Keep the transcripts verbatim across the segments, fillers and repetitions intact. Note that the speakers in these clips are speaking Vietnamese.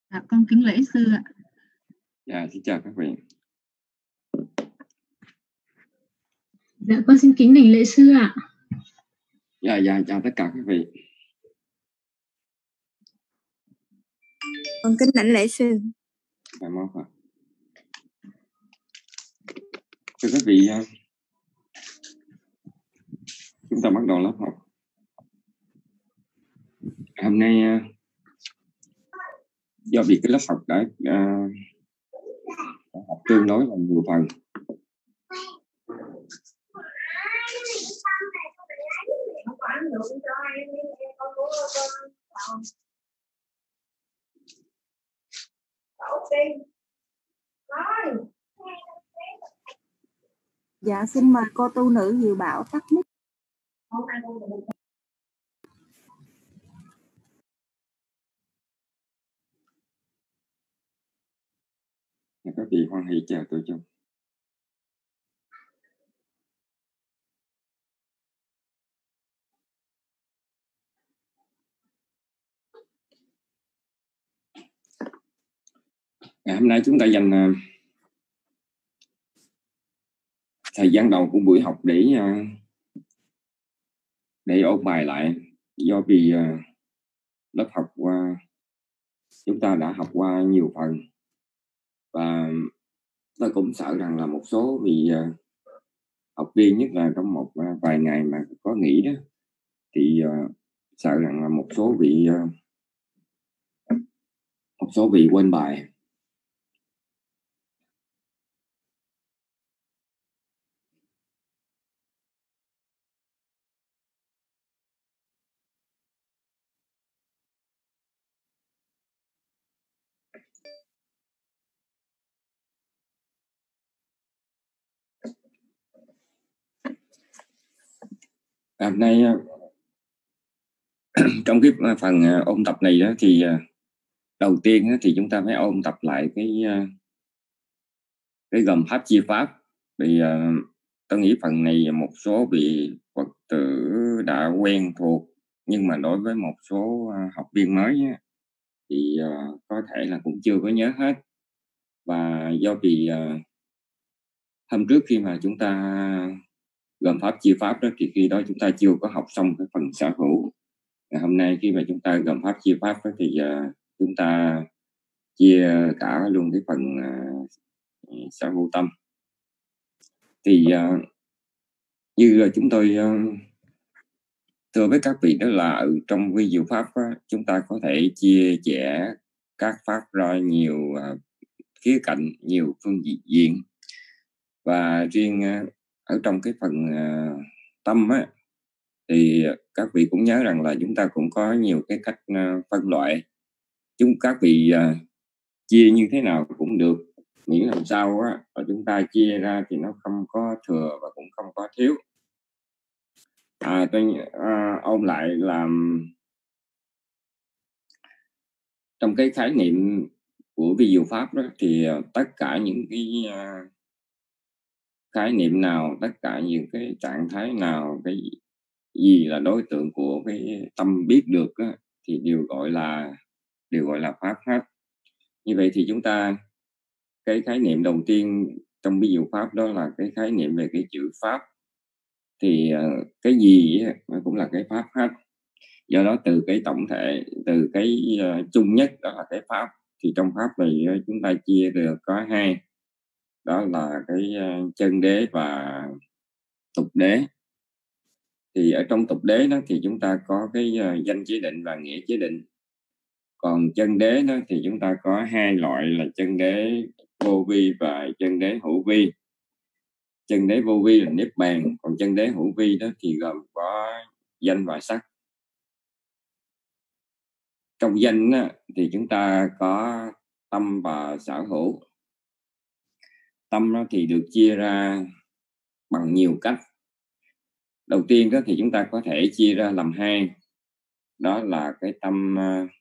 Dạ, con kính lễ sư ạ. Dạ, xin chào các vị. Dạ, con xin kính đảnh lễ sư ạ. Dạ, dạ, chào tất cả các vị. Con kính đảnh lễ sư. Cảm ơn Phật. Thưa các vị, chúng ta bắt đầu lớp học. Hôm nay do vì cái lớp học đã, đã học tương đối là nhiều phần, Dạ, xin mời cô tu nữ Diệu Bảo tắt mic. các vị hoan hỷ chào tôi chung. Ngày hôm nay chúng ta dành uh, thời gian đầu của buổi học để uh, để ôn bài lại, do vì uh, lớp học qua uh, chúng ta đã học qua nhiều phần, và tôi cũng sợ rằng là một số vị uh, học viên, nhất là trong một uh, vài ngày mà có nghỉ đó, thì uh, sợ rằng là một số vị uh, một số vị quên bài. Hôm nay trong cái phần ôn tập này đó, thì đầu tiên thì chúng ta phải ôn tập lại cái cái gồm pháp chia pháp. Vì tôi nghĩ phần này một số vị Phật tử đã quen thuộc, nhưng mà đối với một số học viên mới thì có thể là cũng chưa có nhớ hết. Và do vì hôm trước khi mà chúng ta gồm pháp chia pháp đó, thì khi đó chúng ta chưa có học xong cái phần sở hữu. Ngày hôm nay khi mà chúng ta gồm pháp chia pháp đó, thì uh, chúng ta chia cả luôn cái phần uh, sở hữu tâm. Thì uh, như uh, chúng tôi uh, thưa với các vị, đó là ở trong vi diệu pháp đó, chúng ta có thể chia sẻ các pháp ra nhiều uh, khía cạnh, nhiều phương diện. Và riêng uh, ở trong cái phần uh, tâm á, thì các vị cũng nhớ rằng là chúng ta cũng có nhiều cái cách uh, phân loại. Chúng các vị uh, chia như thế nào cũng được, miễn làm sao á, và chúng ta chia ra thì nó không có thừa và cũng không có thiếu. À, tôi uh, ôn lại là trong cái khái niệm của vi diệu pháp đó, thì uh, tất cả những cái uh, khái niệm nào, tất cả những cái trạng thái nào, cái gì là đối tượng của cái tâm biết được á, thì đều gọi là đều gọi là pháp hết. Như vậy thì chúng ta, cái khái niệm đầu tiên trong vi diệu pháp đó là cái khái niệm về cái chữ pháp. Thì uh, cái gì nó cũng là cái pháp hết. Do đó từ cái tổng thể, từ cái uh, chung nhất đó là cái pháp, thì trong pháp này uh, chúng ta chia được có hai, đó là cái uh, chân đế và tục đế. Thì ở trong tục đế đó thì chúng ta có cái uh, danh chế định và nghĩa chế định. Còn chân đế đó thì chúng ta có hai loại là chân đế vô vi và chân đế hữu vi. Chân đế vô vi là niết bàn, còn chân đế hữu vi đó thì gồm có danh và sắc. Trong danh đó, thì chúng ta có tâm và sở hữu. Tâm đó thì được chia ra bằng nhiều cách. Đầu tiên đó thì chúng ta có thể chia ra làm hai, đó là cái tâm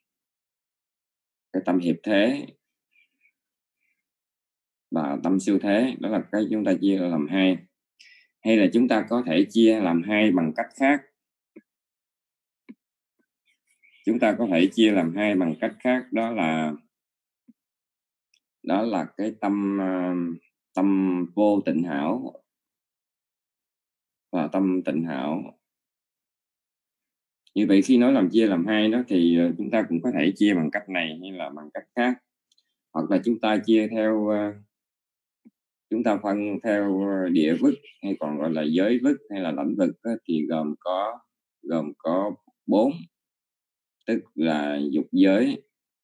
cái tâm hiệp thế và tâm siêu thế. Đó là cái chúng ta chia ra làm hai. Hay là chúng ta có thể chia làm hai bằng cách khác. Chúng ta có thể chia làm hai bằng cách khác, đó là đó là cái tâm tâm vô tịnh hảo và tâm tịnh hảo. Như vậy khi nói làm chia làm hai đó thì chúng ta cũng có thể chia bằng cách này hay là bằng cách khác, hoặc là chúng ta chia theo chúng ta phân theo địa vức hay còn gọi là giới vức hay là lãnh vực đó, thì gồm có gồm có bốn, tức là dục giới,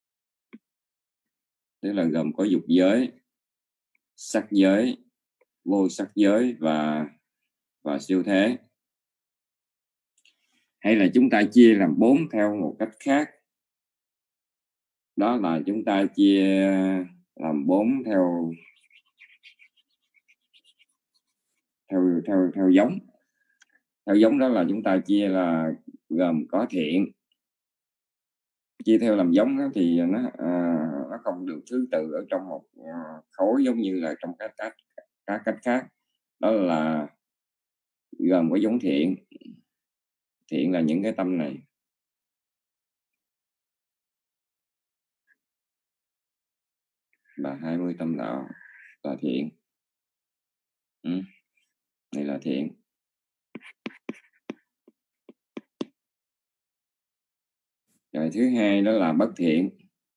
tức là gồm có dục giới, sắc giới, vô sắc giới và và siêu thế. Hay là chúng ta chia làm bốn theo một cách khác, đó là chúng ta chia làm bốn theo theo theo theo giống. Theo giống đó là chúng ta chia là gồm có thiện. Chia theo làm giống đó thì nó à, nó không được thứ tự ở trong một khối giống như là trong các cách các cách khác. Đó là gồm có giống thiện. Thiện là những cái tâm này. Là hai mươi tâm đạo là thiện. Ừ. Đây là thiện. Rồi thứ hai đó là bất thiện.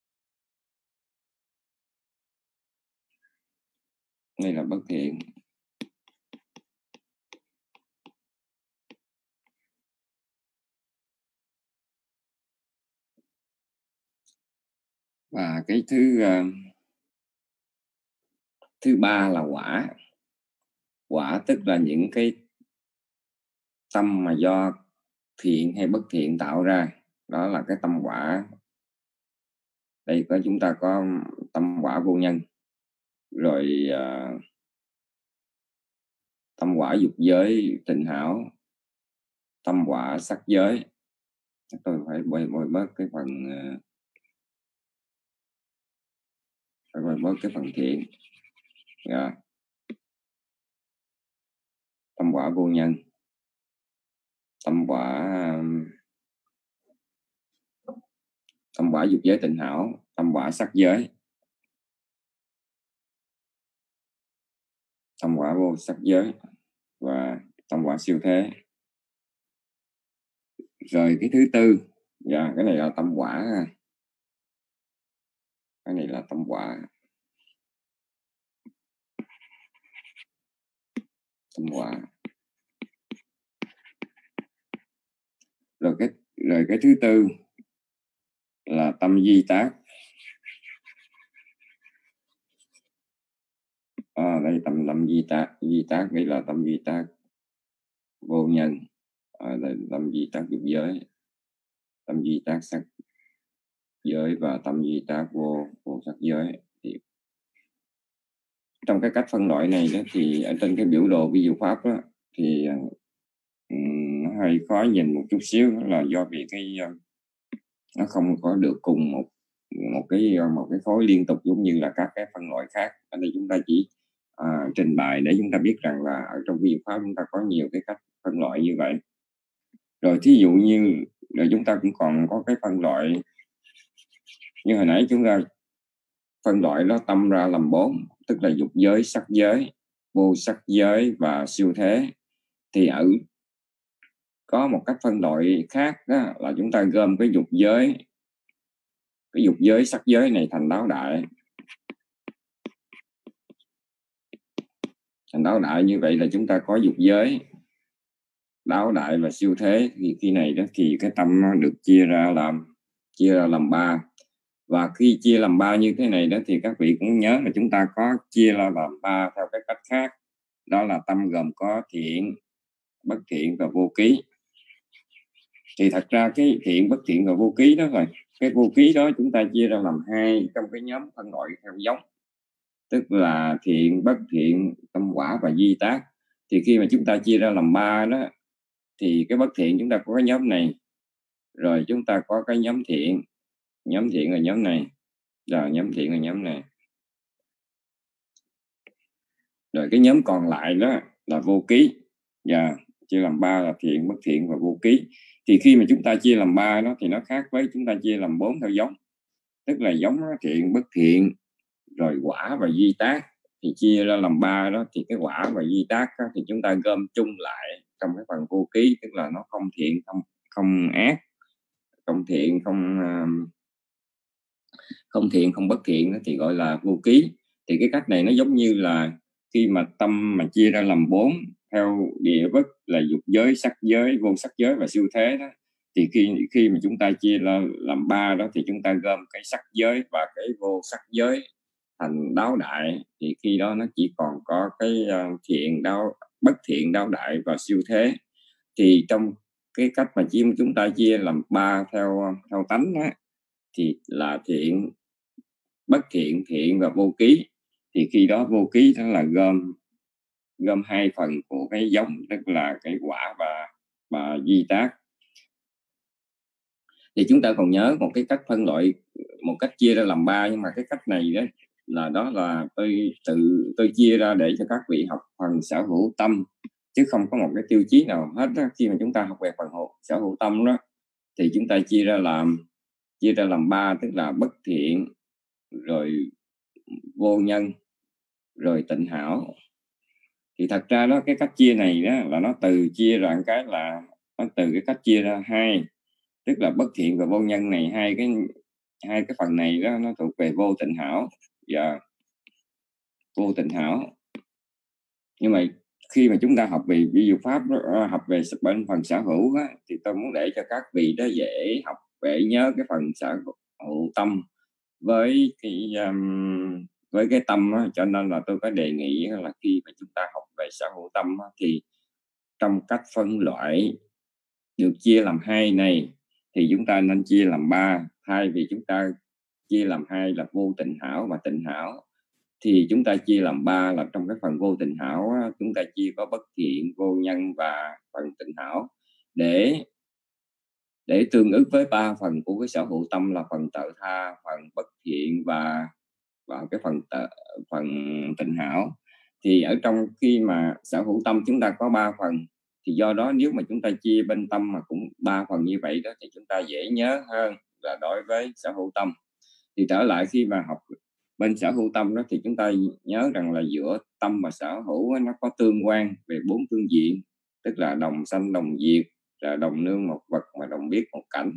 Đây là bất thiện. Và cái thứ uh, thứ ba là quả. Quả tức là những cái tâm mà do thiện hay bất thiện tạo ra, đó là cái tâm quả. Đây có chúng ta có tâm quả vô nhân, rồi uh, tâm quả dục giới tịnh hảo, tâm quả sắc giới. Tôi phải bôi, bôi bớt cái phần uh, phải bôi bớt cái phần thiện. Yeah. Tâm quả vô nhân, tâm quả tâm quả dục giới tịnh hảo, tâm quả sắc giới, tâm quả vô sắc giới và tâm quả siêu thế. Rồi cái thứ tư, dạ, cái này là tâm quả. Cái này là tâm quả. Tâm quả. Rồi cái rồi cái thứ tư là tâm di tác. À, đây tâm tâm di tác, di tác đây là tâm di tác vô nhân. À, đây tâm di tác dục giới, tâm di tác sắc giới và tâm di tác vô vô sắc giới. Thì trong cái cách phân loại này đó, thì ở trên cái biểu đồ vi diệu pháp đó, thì um, nó hơi khó nhìn một chút xíu, là do vì cái nó không có được cùng một một cái một cái khối liên tục giống như là các cái phân loại khác. Ở đây chúng ta chỉ à, trình bày để chúng ta biết rằng là ở trong vi diệu pháp chúng ta có nhiều cái cách phân loại như vậy. Rồi thí dụ như rồi chúng ta cũng còn có cái phân loại như hồi nãy chúng ta phân loại nó tâm ra làm bốn, tức là dục giới, sắc giới, vô sắc giới và siêu thế. Thì ở có một cách phân loại khác đó là chúng ta gom cái dục giới cái dục giới sắc giới này thành đáo đại. Thành đáo đại như vậy là chúng ta có dục giới, đáo đại và siêu thế. Thì khi này đó thì cái tâm nó được chia ra làm chia ra làm ba. Và khi chia làm ba như thế này đó thì các vị cũng nhớ là chúng ta có chia ra làm ba theo cái cách khác. Đó là tâm gồm có thiện, bất thiện và vô ký. Thì thật ra cái thiện, bất thiện và vô ký đó rồi, cái vô ký đó chúng ta chia ra làm hai trong cái nhóm phân loại theo giống, tức là thiện, bất thiện, tâm quả và di tác. Thì khi mà chúng ta chia ra làm ba đó, thì cái bất thiện chúng ta có cái nhóm này, rồi chúng ta có cái nhóm thiện, nhóm thiện là nhóm này, rồi nhóm thiện là nhóm này, rồi cái nhóm còn lại đó là vô ký. Và chia làm ba là thiện, bất thiện và vô ký. Thì khi mà chúng ta chia làm ba đó thì nó khác với chúng ta chia làm bốn theo giống, tức là giống thiện, bất thiện rồi quả và duy tác thì chia ra làm ba đó, thì cái quả và duy tác đó, thì chúng ta gom chung lại trong cái phần vô ký, tức là nó không thiện không không ác, không thiện không uh, không thiện không bất thiện đó, thì gọi là vô ký. Thì cái cách này nó giống như là khi mà tâm mà chia ra làm bốn theo địa bất là dục giới, sắc giới, vô sắc giới và siêu thế đó, thì khi khi mà chúng ta chia ra làm ba đó, thì chúng ta gom cái sắc giới và cái vô sắc giới thành đáo đại, thì khi đó nó chỉ còn có cái uh, thiện đáo, bất thiện đáo đại và siêu thế. Thì trong cái cách mà chia chúng ta chia làm ba theo theo tánh đó, thì là thiện, bất thiện, thiện và vô ký. Thì khi đó vô ký đó là gom gom hai phần của cái giống, tức là cái quả và và duy tác. Thì chúng ta còn nhớ một cái cách phân loại, một cách chia ra làm ba, nhưng mà cái cách này đó là đó là tôi tự tôi chia ra để cho các vị học phần sở hữu tâm, chứ không có một cái tiêu chí nào hết đó. Khi mà chúng ta học về phần hộ sở hữu tâm đó, thì chúng ta chia ra làm chia ra làm ba, tức là bất thiện, rồi vô nhân, rồi tịnh hảo. Thì thật ra đó, cái cách chia này đó là nó từ chia ra cái là nó từ cái cách chia ra hai, tức là bất thiện và vô nhân này, hai cái hai cái phần này đó nó thuộc về vô tịnh hảo và vô tịnh hảo. Nhưng mà khi mà chúng ta học về vi diệu pháp, học về bên phần sở hữu đó, thì tôi muốn để cho các vị đó dễ học, dễ nhớ cái phần sở hữu tâm với cái um, với cái tâm đó. Cho nên là tôi có đề nghị là khi mà chúng ta học về sở hữu tâm đó, thì trong cách phân loại được chia làm hai này thì chúng ta nên chia làm ba, thay vì chúng ta chia làm hai là vô tịnh hảo và tịnh hảo, thì chúng ta chia làm ba là trong cái phần vô tịnh hảo á, chúng ta chia có bất thiện, vô nhân và phần tịnh hảo, để để tương ứng với ba phần của cái sở hữu tâm là phần tự tha, phần bất thiện và và cái phần tự, phần tịnh hảo. Thì ở trong khi mà sở hữu tâm chúng ta có ba phần, thì do đó nếu mà chúng ta chia bên tâm mà cũng ba phần như vậy đó, thì chúng ta dễ nhớ hơn là đối với sở hữu tâm. Thì trở lại khi mà học bên sở hữu tâm đó, thì chúng ta nhớ rằng là giữa tâm và sở hữu nó có tương quan về bốn phương diện, tức là đồng sanh đồng diệt, là đồng nương một vật mà đồng biết một cảnh.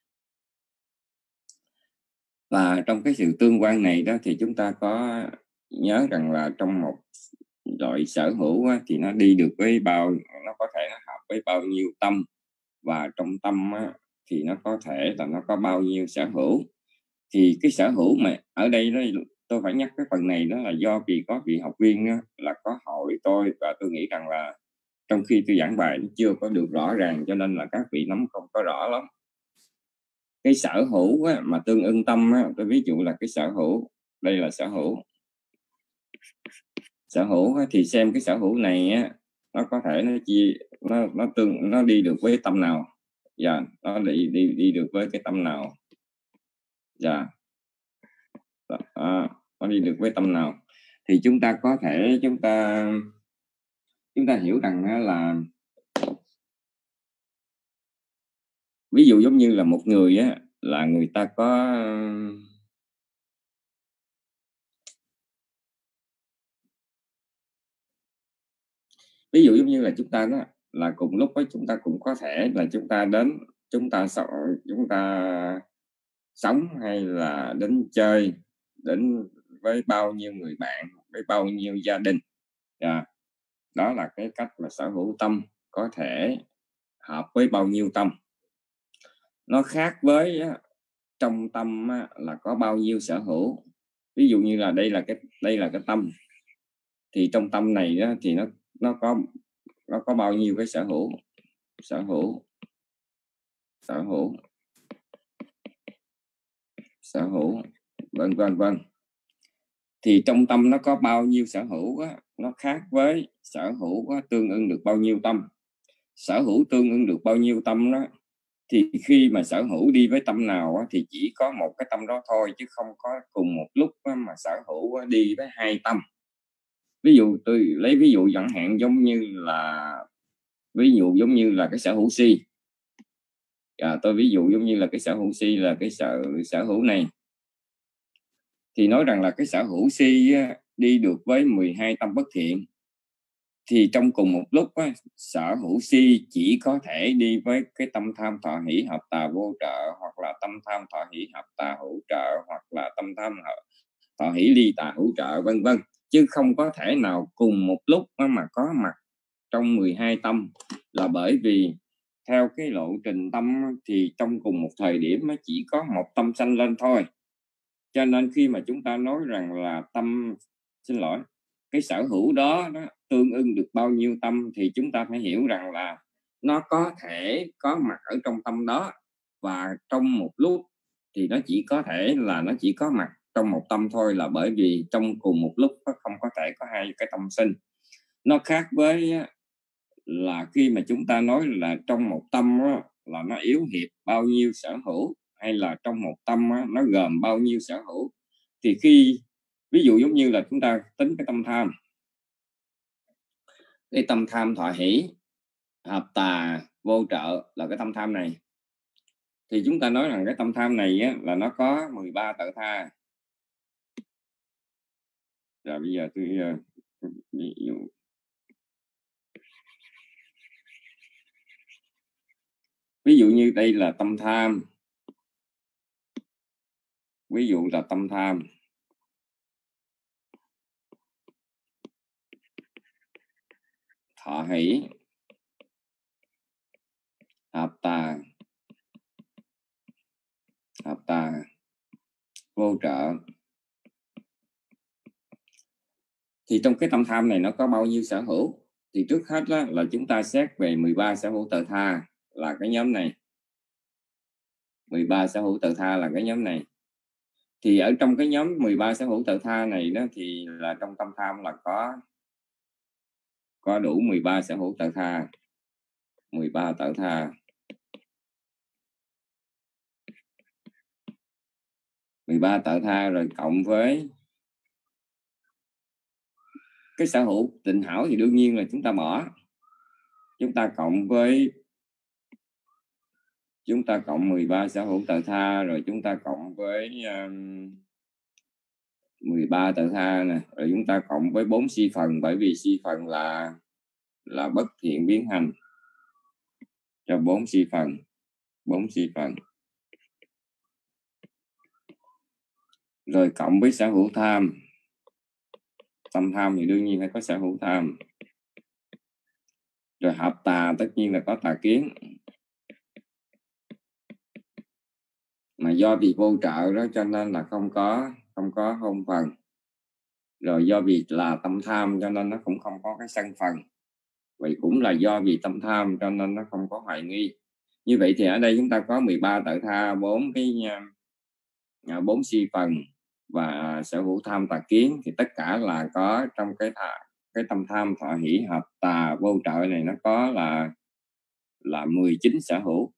Và trong cái sự tương quan này đó, thì chúng ta có nhớ rằng là trong một loại sở hữu á, thì nó đi được với bao, nó có thể nó hợp với bao nhiêu tâm, và trong tâm á, thì nó có thể là nó có bao nhiêu sở hữu. Thì cái sở hữu mà ở đây đó, tôi phải nhắc cái phần này đó là do vì có vị học viên á, là có hỏi tôi, và tôi nghĩ rằng là trong khi tôi giảng bài nó chưa có được rõ ràng, cho nên là các vị nắm không có rõ lắm. Cái sở hữu á, mà tương ưng tâm á, tôi ví dụ là cái sở hữu, đây là sở hữu. Sở hữu á, thì xem cái sở hữu này á, nó có thể nó chia nó nó tương nó đi được với tâm nào, dạ yeah, nó đi đi đi được với cái tâm nào, dạ yeah. À, nó đi được với tâm nào, thì chúng ta có thể chúng ta chúng ta hiểu rằng là ví dụ giống như là một người á, là người ta có ví dụ giống như là chúng ta đó là cùng lúc với chúng ta cũng có thể là chúng ta đến chúng ta sợ chúng ta sống hay là đến chơi, đến với bao nhiêu người bạn, với bao nhiêu gia đình, yeah. Đó là cái cách mà sở hữu tâm có thể hợp với bao nhiêu tâm. Nó khác với trong tâm là có bao nhiêu sở hữu. Ví dụ như là đây là cái đây là cái tâm, thì trong tâm này đó, thì nó nó có nó có bao nhiêu cái sở hữu sở hữu sở hữu sở hữu vân vân vân. Thì trong tâm nó có bao nhiêu sở hữu á, nó khác với sở hữu á, tương ưng được bao nhiêu tâm. Sở hữu tương ưng được bao nhiêu tâm đó, thì khi mà sở hữu đi với tâm nào á, thì chỉ có một cái tâm đó thôi, chứ không có cùng một lúc á, mà sở hữu á, đi với hai tâm. Ví dụ tôi lấy ví dụ chẳng hạn giống như là ví dụ giống như là cái sở hữu si. À, tôi ví dụ giống như là cái sở hữu si là cái sở sở hữu này, thì nói rằng là cái sở hữu si đi được với mười hai tâm bất thiện, thì trong cùng một lúc á, sở hữu si chỉ có thể đi với cái tâm tham thọ hỷ hợp tà vô trợ, hoặc là tâm tham thọ hỷ hợp tà hữu trợ, hoặc là tâm tham thọ hỷ ly tà hữu trợ, vân vân, chứ không có thể nào cùng một lúc mà có mặt trong mười hai tâm. Là bởi vì theo cái lộ trình tâm thì trong cùng một thời điểm nó chỉ có một tâm sanh lên thôi. Cho nên khi mà chúng ta nói rằng là tâm, xin lỗi, cái sở hữu đó nó tương ưng được bao nhiêu tâm, thì chúng ta phải hiểu rằng là nó có thể có mặt ở trong tâm đó, và trong một lúc thì nó chỉ có thể là nó chỉ có mặt trong một tâm thôi, là bởi vì trong cùng một lúc nó không có thể có hai cái tâm sinh. Nó khác với là khi mà chúng ta nói là trong một tâm đó, là nó yếu hiệp bao nhiêu sở hữu, hay là trong một tâm đó, nó gồm bao nhiêu sở hữu. Thì khi ví dụ giống như là chúng ta tính cái tâm tham, cái tâm tham thọ hỷ hợp tà vô trợ là cái tâm tham này, thì chúng ta nói rằng cái tâm tham này á, là nó có mười ba tự tha. Rồi bây giờ tôi uh, ví dụ ví dụ như đây là tâm tham, ví dụ là tâm tham thọ hỷ hợp tà hợp tà vô trợ. Thì trong cái tâm tham này nó có bao nhiêu sở hữu? Thì trước hết đó, là chúng ta xét về mười ba sở hữu tự tha là cái nhóm này. mười ba sở hữu tự tha là cái nhóm này. Thì ở trong cái nhóm mười ba sở hữu tự tha này đó, thì là trong tâm tham là có có đủ mười ba sở hữu tự tha. mười ba tự tha. mười ba tự tha rồi cộng với cái sở hữu tịnh hảo thì đương nhiên là chúng ta bỏ. Chúng ta cộng với chúng ta cộng mười ba sở hữu tự tha, rồi chúng ta cộng với um, mười ba tự tha nè, rồi chúng ta cộng với bốn si phần, bởi vì si phần là là bất thiện biến hành, cho bốn si phần, bốn si phần. Rồi cộng với sở hữu tham. Tâm tham thì đương nhiên phải có sở hữu tham. Rồi hợp tà tất nhiên là có tà kiến. Mà do vì vô trợ đó cho nên là không có không có hôn phần. Rồi do vì là tâm tham cho nên nó cũng không có cái sân phần. Vậy cũng là do vì tâm tham cho nên nó không có hoài nghi. Như vậy thì ở đây chúng ta có mười ba tự tha, bốn cái bốn si phần và sở hữu tham tà kiến, thì tất cả là có trong cái thà, cái tâm tham thọ hỷ hợp tà vô trợ này, nó có là là mười chín sở hữu.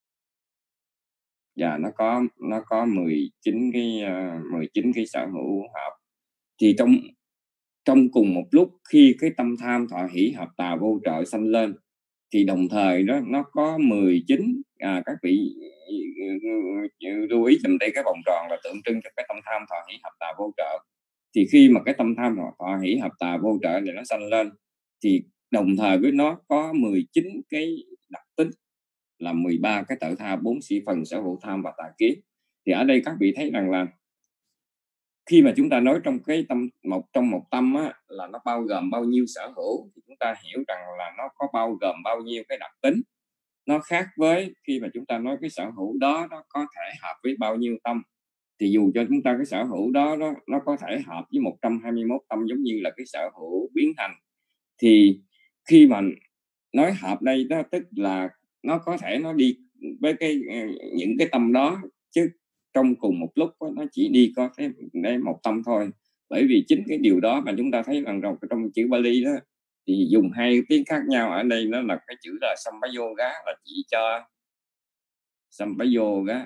Và nó có nó có mười chín cái uh, mười chín cái sở hữu hợp. Thì trong trong cùng một lúc khi cái tâm tham thọ hỷ hợp tà vô trợ sanh lên, thì đồng thời đó nó có mười chín, à, các vị lưu ý dùm đây, cái vòng tròn là tượng trưng cho cái tâm tham thọ hỷ hợp tà vô trợ. Thì khi mà cái tâm tham thọ hỷ hợp tà vô trợ này nó sanh lên, thì đồng thời với nó có mười chín cái đặc tính là mười ba cái tự tha, bốn si phần, sở hữu tham và tà kiến. Thì ở đây các vị thấy rằng là khi mà chúng ta nói trong cái tâm một trong một tâm á, là nó bao gồm bao nhiêu sở hữu, thì chúng ta hiểu rằng là nó có bao gồm bao nhiêu cái đặc tính. Nó khác với khi mà chúng ta nói cái sở hữu đó nó có thể hợp với bao nhiêu tâm. Thì dù cho chúng ta cái sở hữu đó, đó nó có thể hợp với một trăm hai mươi mốt tâm, giống như là cái sở hữu biến thành, thì khi mà nói hợp đây đó, tức là nó có thể nó đi với cái những cái tâm đó, chứ trong cùng một lúc đó, nó chỉ đi có cái đấy một tâm thôi. Bởi vì chính cái điều đó mà chúng ta thấy rằng trong, trong chữ Bali đó thì dùng hai tiếng khác nhau. Ở đây nó là cái chữ là Sampayoga, là chỉ cho Sampayoga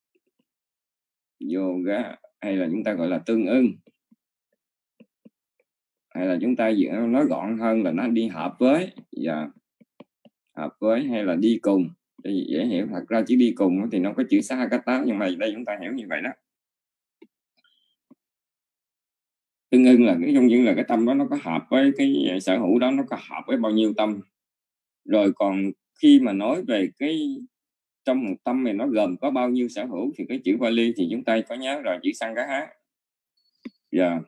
yoga, hay là chúng ta gọi là tương ưng, hay là chúng ta nói gọn hơn là nó đi hợp với, và hợp với hay là đi cùng, để dễ hiểu. Thật ra chỉ đi cùng thì nó có chữ Sahagata, nhưng mà đây chúng ta hiểu như vậy đó. tương ưng là cái giống như là cái tâm đó nó có hợp với cái sở hữu đó, nó có hợp với bao nhiêu tâm. Rồi còn khi mà nói về cái trong một tâm này nó gồm có bao nhiêu sở hữu thì cái chữ Pali thì chúng ta có nhớ rồi, chữ Sangaha. Dạ. Yeah.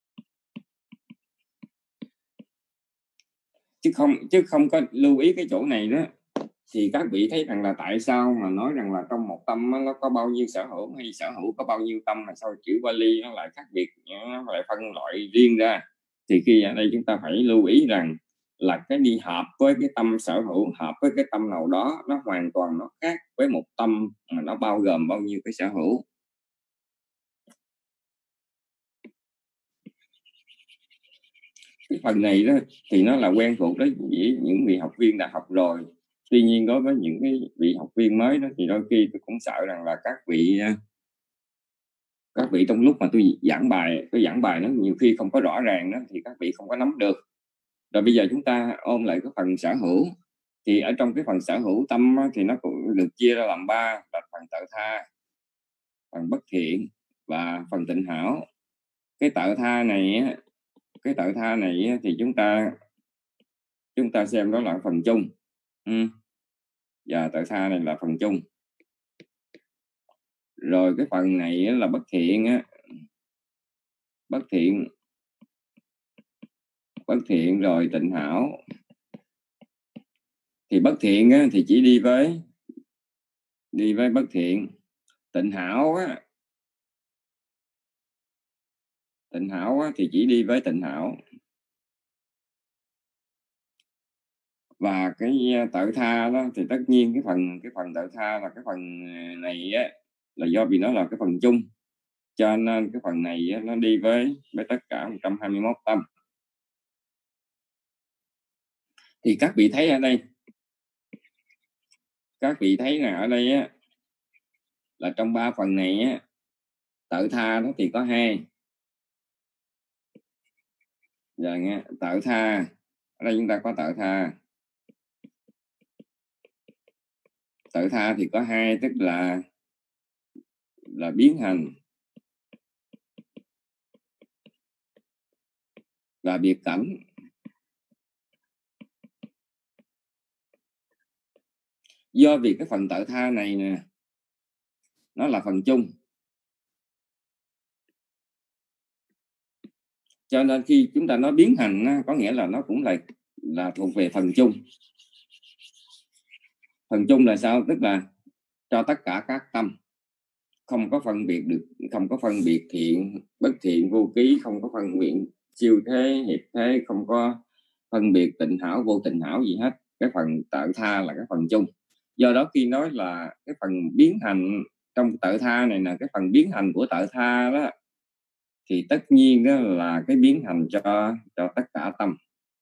Chứ không chứ không có lưu ý cái chỗ này đó thì các vị thấy rằng là tại sao mà nói rằng là trong một tâm nó có bao nhiêu sở hữu, hay sở hữu có bao nhiêu tâm, mà sao chữ Pali nó lại khác biệt, nó lại phân loại riêng ra. Thì khi ở đây chúng ta phải lưu ý rằng là cái đi hợp với cái tâm sở hữu, hợp với cái tâm nào đó, nó hoàn toàn nó khác với một tâm mà nó bao gồm bao nhiêu cái sở hữu. Cái phần này đó thì nó là quen thuộc đấy với những vị học viên đã học rồi. Tuy nhiên đối với những cái vị học viên mới đó thì đôi khi tôi cũng sợ rằng là các vị các vị trong lúc mà tôi giảng bài tôi giảng bài nó nhiều khi không có rõ ràng đó, thì các vị không có nắm được. Rồi bây giờ chúng ta ôn lại cái phần sở hữu. Thì ở trong cái phần sở hữu tâm thì nó cũng được chia ra làm ba, là phần tự tha, phần bất thiện và phần tịnh hảo. Cái tự tha này cái tự tha này thì chúng ta chúng ta xem đó là phần chung. Ừ. Và tự tha này là phần chung. Rồi cái phần này là bất thiện á, bất thiện bất thiện rồi tịnh hảo. Thì bất thiện á, thì chỉ đi với đi với bất thiện. Tịnh hảo á, tịnh hảo á, thì chỉ đi với tịnh hảo. Và cái tự tha đó thì tất nhiên cái phần cái phần tự tha là cái phần này á, là do vì nó là cái phần chung, cho nên cái phần này á, nó đi với với tất cả một trăm hai mươi mốt tâm. Thì các vị thấy ở đây các vị thấy là ở đây á, là trong ba phần này á, tự tha đó thì có hai. Giờ nghe tự tha, ở đây chúng ta có tự tha. Tự tha thì có hai, tức là là biến hành và biệt cảnh. Do vì cái phần tự tha này nè, nó là phần chung, cho nên khi chúng ta nói biến hành có nghĩa là nó cũng là là thuộc về phần chung. Phần chung là sao? Tức là cho tất cả các tâm, không có phân biệt được, không có phân biệt thiện, bất thiện, vô ký, không có phân biệt siêu thế, hiệp thế, không có phân biệt tịnh hảo, vô tịnh hảo gì hết. Cái phần tự tha là cái phần chung. Do đó khi nói là cái phần biến hành trong tự tha này là cái phần biến hành của tự tha đó, thì tất nhiên đó là cái biến hành cho cho tất cả tâm.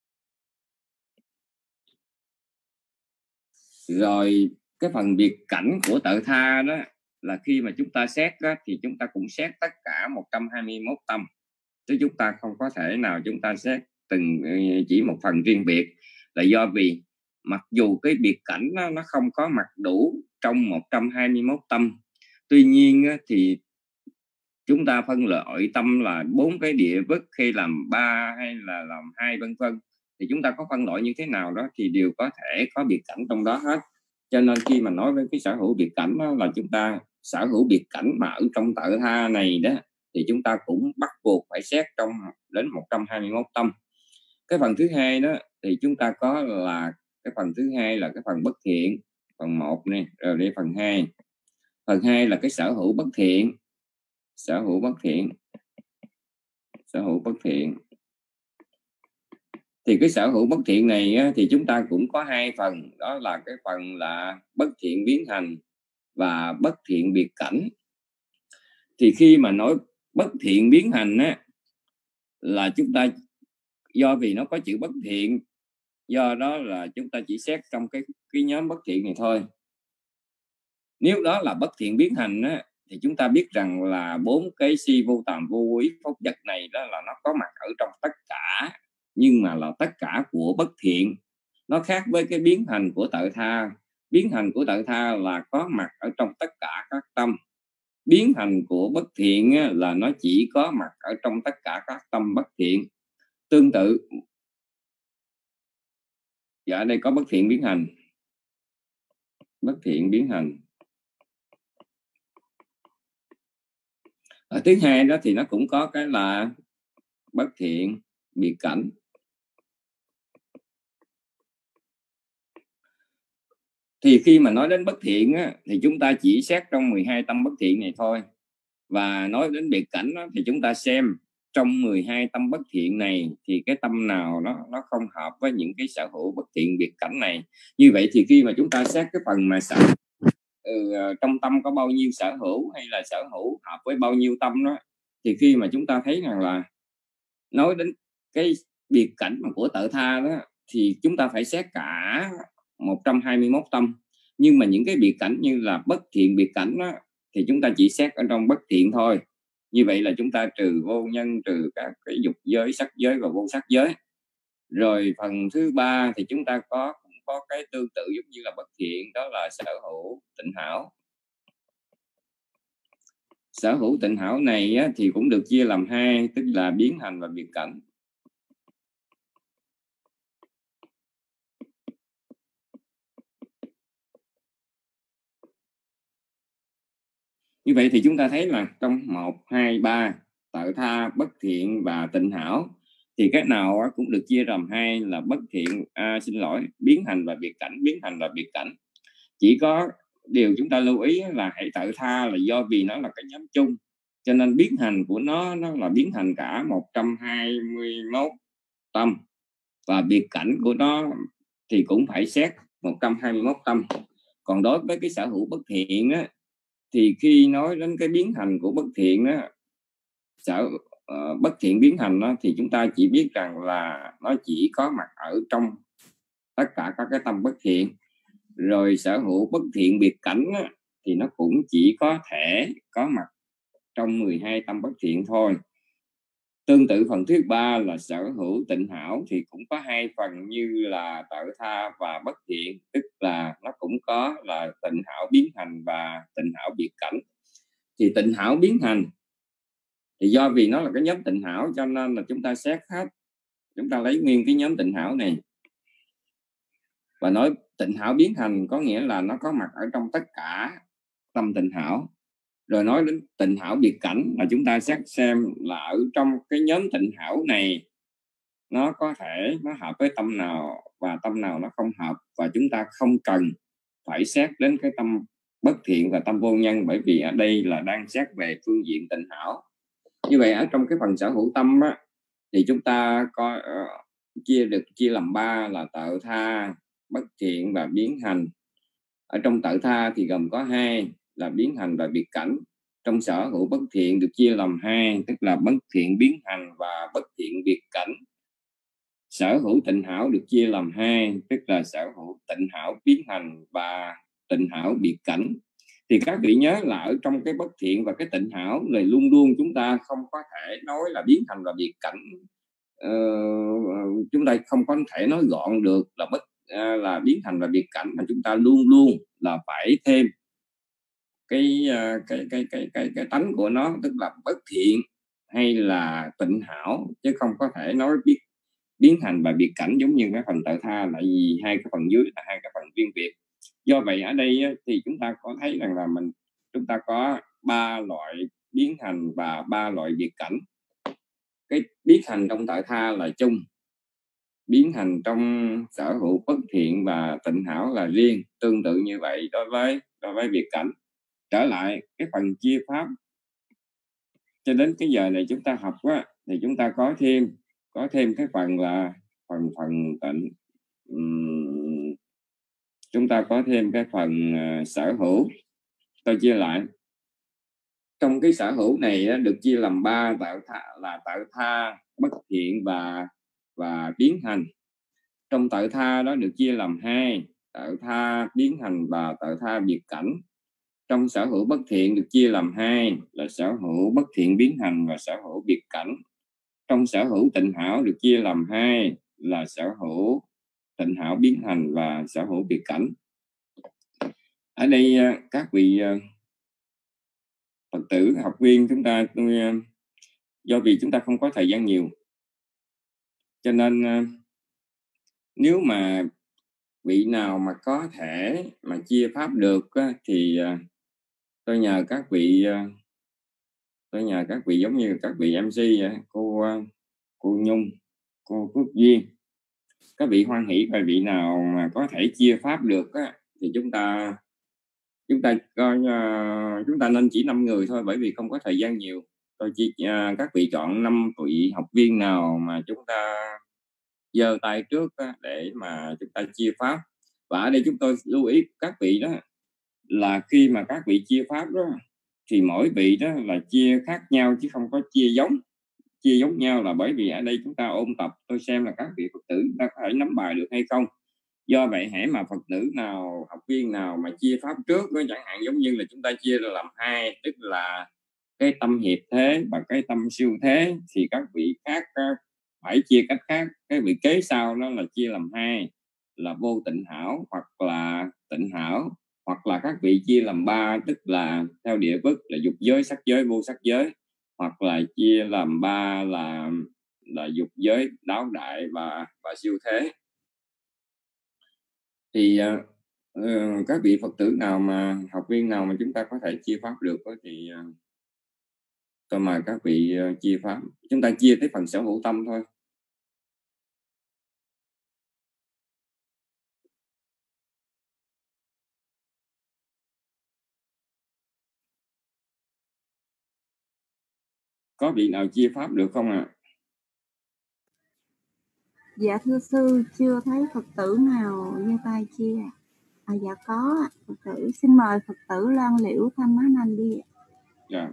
Rồi cái phần biệt cảnh của tự tha đó là khi mà chúng ta xét đó, thì chúng ta cũng xét tất cả một trăm hai mươi mốt tâm, chứ chúng ta không có thể nào chúng ta xét từng chỉ một phần riêng biệt, là do vì mặc dù cái biệt cảnh đó, nó không có mặt đủ trong một trăm hai mươi mốt tâm, tuy nhiên đó, thì chúng ta phân loại tâm là bốn cái địa vức hay làm ba hay là làm hai vân vân, thì chúng ta có phân loại như thế nào đó thì đều có thể có biệt cảnh trong đó hết. Cho nên khi mà nói với cái sở hữu biệt cảnh đó, là chúng ta sở hữu biệt cảnh mà ở trong tự tha này đó, thì chúng ta cũng bắt buộc phải xét trong đến một trăm hai mươi mốt tâm. Cái phần thứ hai đó thì chúng ta có là cái phần thứ hai là cái phần bất thiện, phần một này, rồi đây phần hai. Phần hai là cái sở hữu bất thiện. Sở hữu bất thiện. Sở hữu bất thiện. Thì cái sở hữu bất thiện này á, thì chúng ta cũng có hai phần, đó là cái phần là bất thiện biến hành và bất thiện biệt cảnh. Thì khi mà nói bất thiện biến hành á, là chúng ta do vì nó có chữ bất thiện, do đó là chúng ta chỉ xét trong cái cái nhóm bất thiện này thôi. Nếu đó là bất thiện biến hành á, thì chúng ta biết rằng là bốn cái si vô tàm vô quý pháp vật này đó là nó có mặt ở trong tất cả, nhưng mà là tất cả của bất thiện. Nó khác với cái biến hành của tự tha. Biến hành của tự tha là có mặt ở trong tất cả các tâm, biến hành của bất thiện á, là nó chỉ có mặt ở trong tất cả các tâm bất thiện. Tương tự, dạ, ở đây có bất thiện biến hành, bất thiện biến hành. Ở thứ hai đó thì nó cũng có cái là bất thiện biệt cảnh. Thì khi mà nói đến bất thiện á, thì chúng ta chỉ xét trong mười hai tâm bất thiện này thôi. Và nói đến biệt cảnh á, thì chúng ta xem trong mười hai tâm bất thiện này thì cái tâm nào nó nó không hợp với những cái sở hữu bất thiện biệt cảnh này. Như vậy thì khi mà chúng ta xét cái phần mà sở ừ, trong tâm có bao nhiêu sở hữu hay là sở hữu hợp với bao nhiêu tâm đó, thì khi mà chúng ta thấy rằng là nói đến cái biệt cảnh mà của tự tha đó thì chúng ta phải xét cả một trăm hai mươi mốt tâm. Nhưng mà những cái biệt cảnh như là bất thiện biệt cảnh đó, thì chúng ta chỉ xét ở trong bất thiện thôi. Như vậy là chúng ta trừ vô nhân, trừ các cái dục giới, sắc giới và vô sắc giới. Rồi phần thứ ba thì chúng ta có cũng có cái tương tự giống như là bất thiện, đó là sở hữu tịnh hảo. Sở hữu tịnh hảo này á, thì cũng được chia làm hai, tức là biến hành và biệt cảnh. Như vậy thì chúng ta thấy là trong một, hai, ba, tự tha, bất thiện và tịnh hảo, thì cái nào cũng được chia làm hai là bất thiện, à, xin lỗi, biến hành và biệt cảnh, biến hành và biệt cảnh. Chỉ có điều chúng ta lưu ý là hãy tự tha là do vì nó là cái nhóm chung, cho nên biến hành của nó nó là biến hành cả một trăm hai mươi mốt tâm, và biệt cảnh của nó thì cũng phải xét một trăm hai mươi mốt tâm. Còn đối với cái sở hữu bất thiện á, thì khi nói đến cái biến hành của bất thiện đó, sở uh, bất thiện biến hành đó, thì chúng ta chỉ biết rằng là nó chỉ có mặt ở trong tất cả các cái tâm bất thiện. Rồi sở hữu bất thiện biệt cảnh đó, thì nó cũng chỉ có thể có mặt trong mười hai tâm bất thiện thôi. Tương tự phần thứ ba là sở hữu tịnh hảo thì cũng có hai phần như là tự tha và bất thiện, tức là nó cũng có là tịnh hảo biến hành và tịnh hảo biệt cảnh. Thì tịnh hảo biến hành thì do vì nó là cái nhóm tịnh hảo cho nên là chúng ta xét hết, chúng ta lấy nguyên cái nhóm tịnh hảo này và nói tịnh hảo biến hành có nghĩa là nó có mặt ở trong tất cả tâm tịnh hảo. Rồi nói đến tịnh hảo biệt cảnh là chúng ta xét xem là ở trong cái nhóm tịnh hảo này nó có thể nó hợp với tâm nào và tâm nào nó không hợp, và chúng ta không cần phải xét đến cái tâm bất thiện và tâm vô nhân, bởi vì ở đây là đang xét về phương diện tịnh hảo. Như vậy ở trong cái phần sở hữu tâm á, thì chúng ta có uh, chia được chia làm ba là tự tha, bất thiện và biến hành. Ở trong tự tha thì gồm có hai là biến hành và biệt cảnh. Trong sở hữu bất thiện được chia làm hai, tức là bất thiện biến hành và bất thiện biệt cảnh. Sở hữu tịnh hảo được chia làm hai, tức là sở hữu tịnh hảo biến hành và tịnh hảo biệt cảnh. Thì các vị nhớ là ở trong cái bất thiện và cái tịnh hảo này luôn luôn chúng ta không có thể nói là biến hành và biệt cảnh. Uh, chúng ta không có thể nói gọn được là bất uh, là biến hành và biệt cảnh, mà chúng ta luôn luôn là phải thêm cái uh, cái cái cái cái cái tánh của nó, tức là bất thiện hay là tịnh hảo, chứ không có thể nói biết biến hành và biệt cảnh giống như cái phần tự tha, tại vì hai cái phần dưới là hai cái phần riêng biệt. Do vậy ở đây thì chúng ta có thấy rằng là mình chúng ta có ba loại biến hành và ba loại biệt cảnh. Cái biến hành trong tự tha là chung, biến hành trong sở hữu bất thiện và tịnh hảo là riêng. Tương tự như vậy đối với đối với biệt cảnh. Trở lại cái phần chia pháp, cho đến cái giờ này chúng ta học á, thì chúng ta có thêm có thêm cái phần là phần phần tịnh um, chúng ta có thêm cái phần uh, sở hữu. Tôi chia lại trong cái sở hữu này á, được chia làm ba tạo tha, là tự tha, bất thiện và và biến hành. Trong tự tha đó được chia làm hai, tự tha biến hành và tự tha biệt cảnh. Trong sở hữu bất thiện được chia làm hai là sở hữu bất thiện biến hành và sở hữu biệt cảnh. Trong sở hữu tịnh hảo được chia làm hai là sở hữu tịnh hảo biến hành và sở hữu biệt cảnh. Ở đây các vị Phật tử học viên chúng ta, tôi, do vì chúng ta không có thời gian nhiều, cho nên nếu mà vị nào mà có thể mà chia pháp được á, thì tôi nhờ các vị tôi nhờ các vị giống như các vị em xê, cô cô Nhung, cô Phước Duyên, các vị hoan hỷ, và vị nào mà có thể chia pháp được á, thì chúng ta chúng ta coi uh, chúng ta nên chỉ năm người thôi, bởi vì không có thời gian nhiều. Tôi chỉ uh, các vị chọn năm vị học viên nào mà chúng ta giơ tay trước á, để mà chúng ta chia pháp. Và ở đây chúng tôi lưu ý các vị đó là khi mà các vị chia pháp đó thì mỗi vị đó là chia khác nhau chứ không có chia giống. Chia giống nhau là bởi vì ở đây chúng ta ôn tập, tôi xem là các vị Phật tử chúng ta có thể nắm bài được hay không. Do vậy hễ mà Phật tử nào, học viên nào mà chia pháp trước đó, chẳng hạn giống như là chúng ta chia ra làm hai, tức là cái tâm hiệp thế và cái tâm siêu thế, thì các vị khác phải chia cách khác. Cái vị kế sau đó là chia làm hai, là vô tịnh hảo hoặc là tịnh hảo, hoặc là các vị chia làm ba, tức là theo địa bức là dục giới, sắc giới, vô sắc giới, hoặc là chia làm ba là là dục giới, đáo đại và và siêu thế. Thì uh, các vị Phật tử nào mà học viên nào mà chúng ta có thể chia pháp được đó, thì uh, tôi mời các vị uh, chia pháp. Chúng ta chia tới phần sở hữu tâm thôi. Có vị nào chia pháp được không ạ? À? Dạ thưa sư, chưa thấy Phật tử nào giơ tay chia. À, dạ có ạ. Phật tử xin mời Phật tử Lan Liễu Thanh Á Anh đi. Dạ.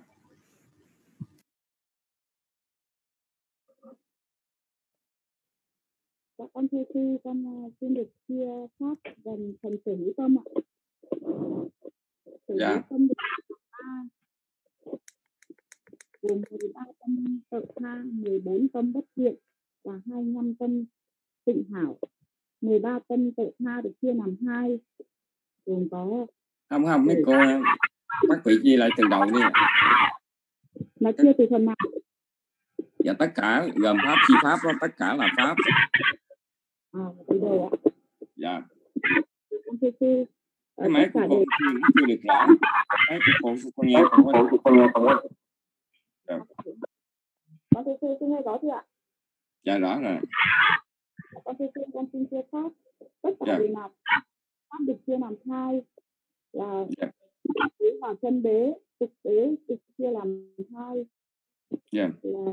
Dạ con thưa sư, con xin được chia pháp gần phần sở hữu tâm ạ. Sở dạ. hữu tâm được ba, gồm mười ba tâm tự tha, mười bốn tâm bất thiện và hai mươi lăm tâm tịnh hảo. mười ba tâm tự tha được chia làm hai, gồm có không không mấy cô các vị chia lại từ đầu đi. Mà chia từ phần nào? Dạ tất cả gồm pháp chi pháp đó, tất cả là pháp. À, từ đầu ạ. Dạ. Con thưa sư, cái máy của cô chưa được rõ. Máy của cô con nghe không có. Dạ. Con thưa sư, sư nghe rõ chưa ạ? Dạ rõ rồi. Con thưa sư, con xin chia pháp. Tất cả dạ. đều là pháp được chia làm hai, là dạ. và chân đế, thực tế được chia làm hai. Dạ. Là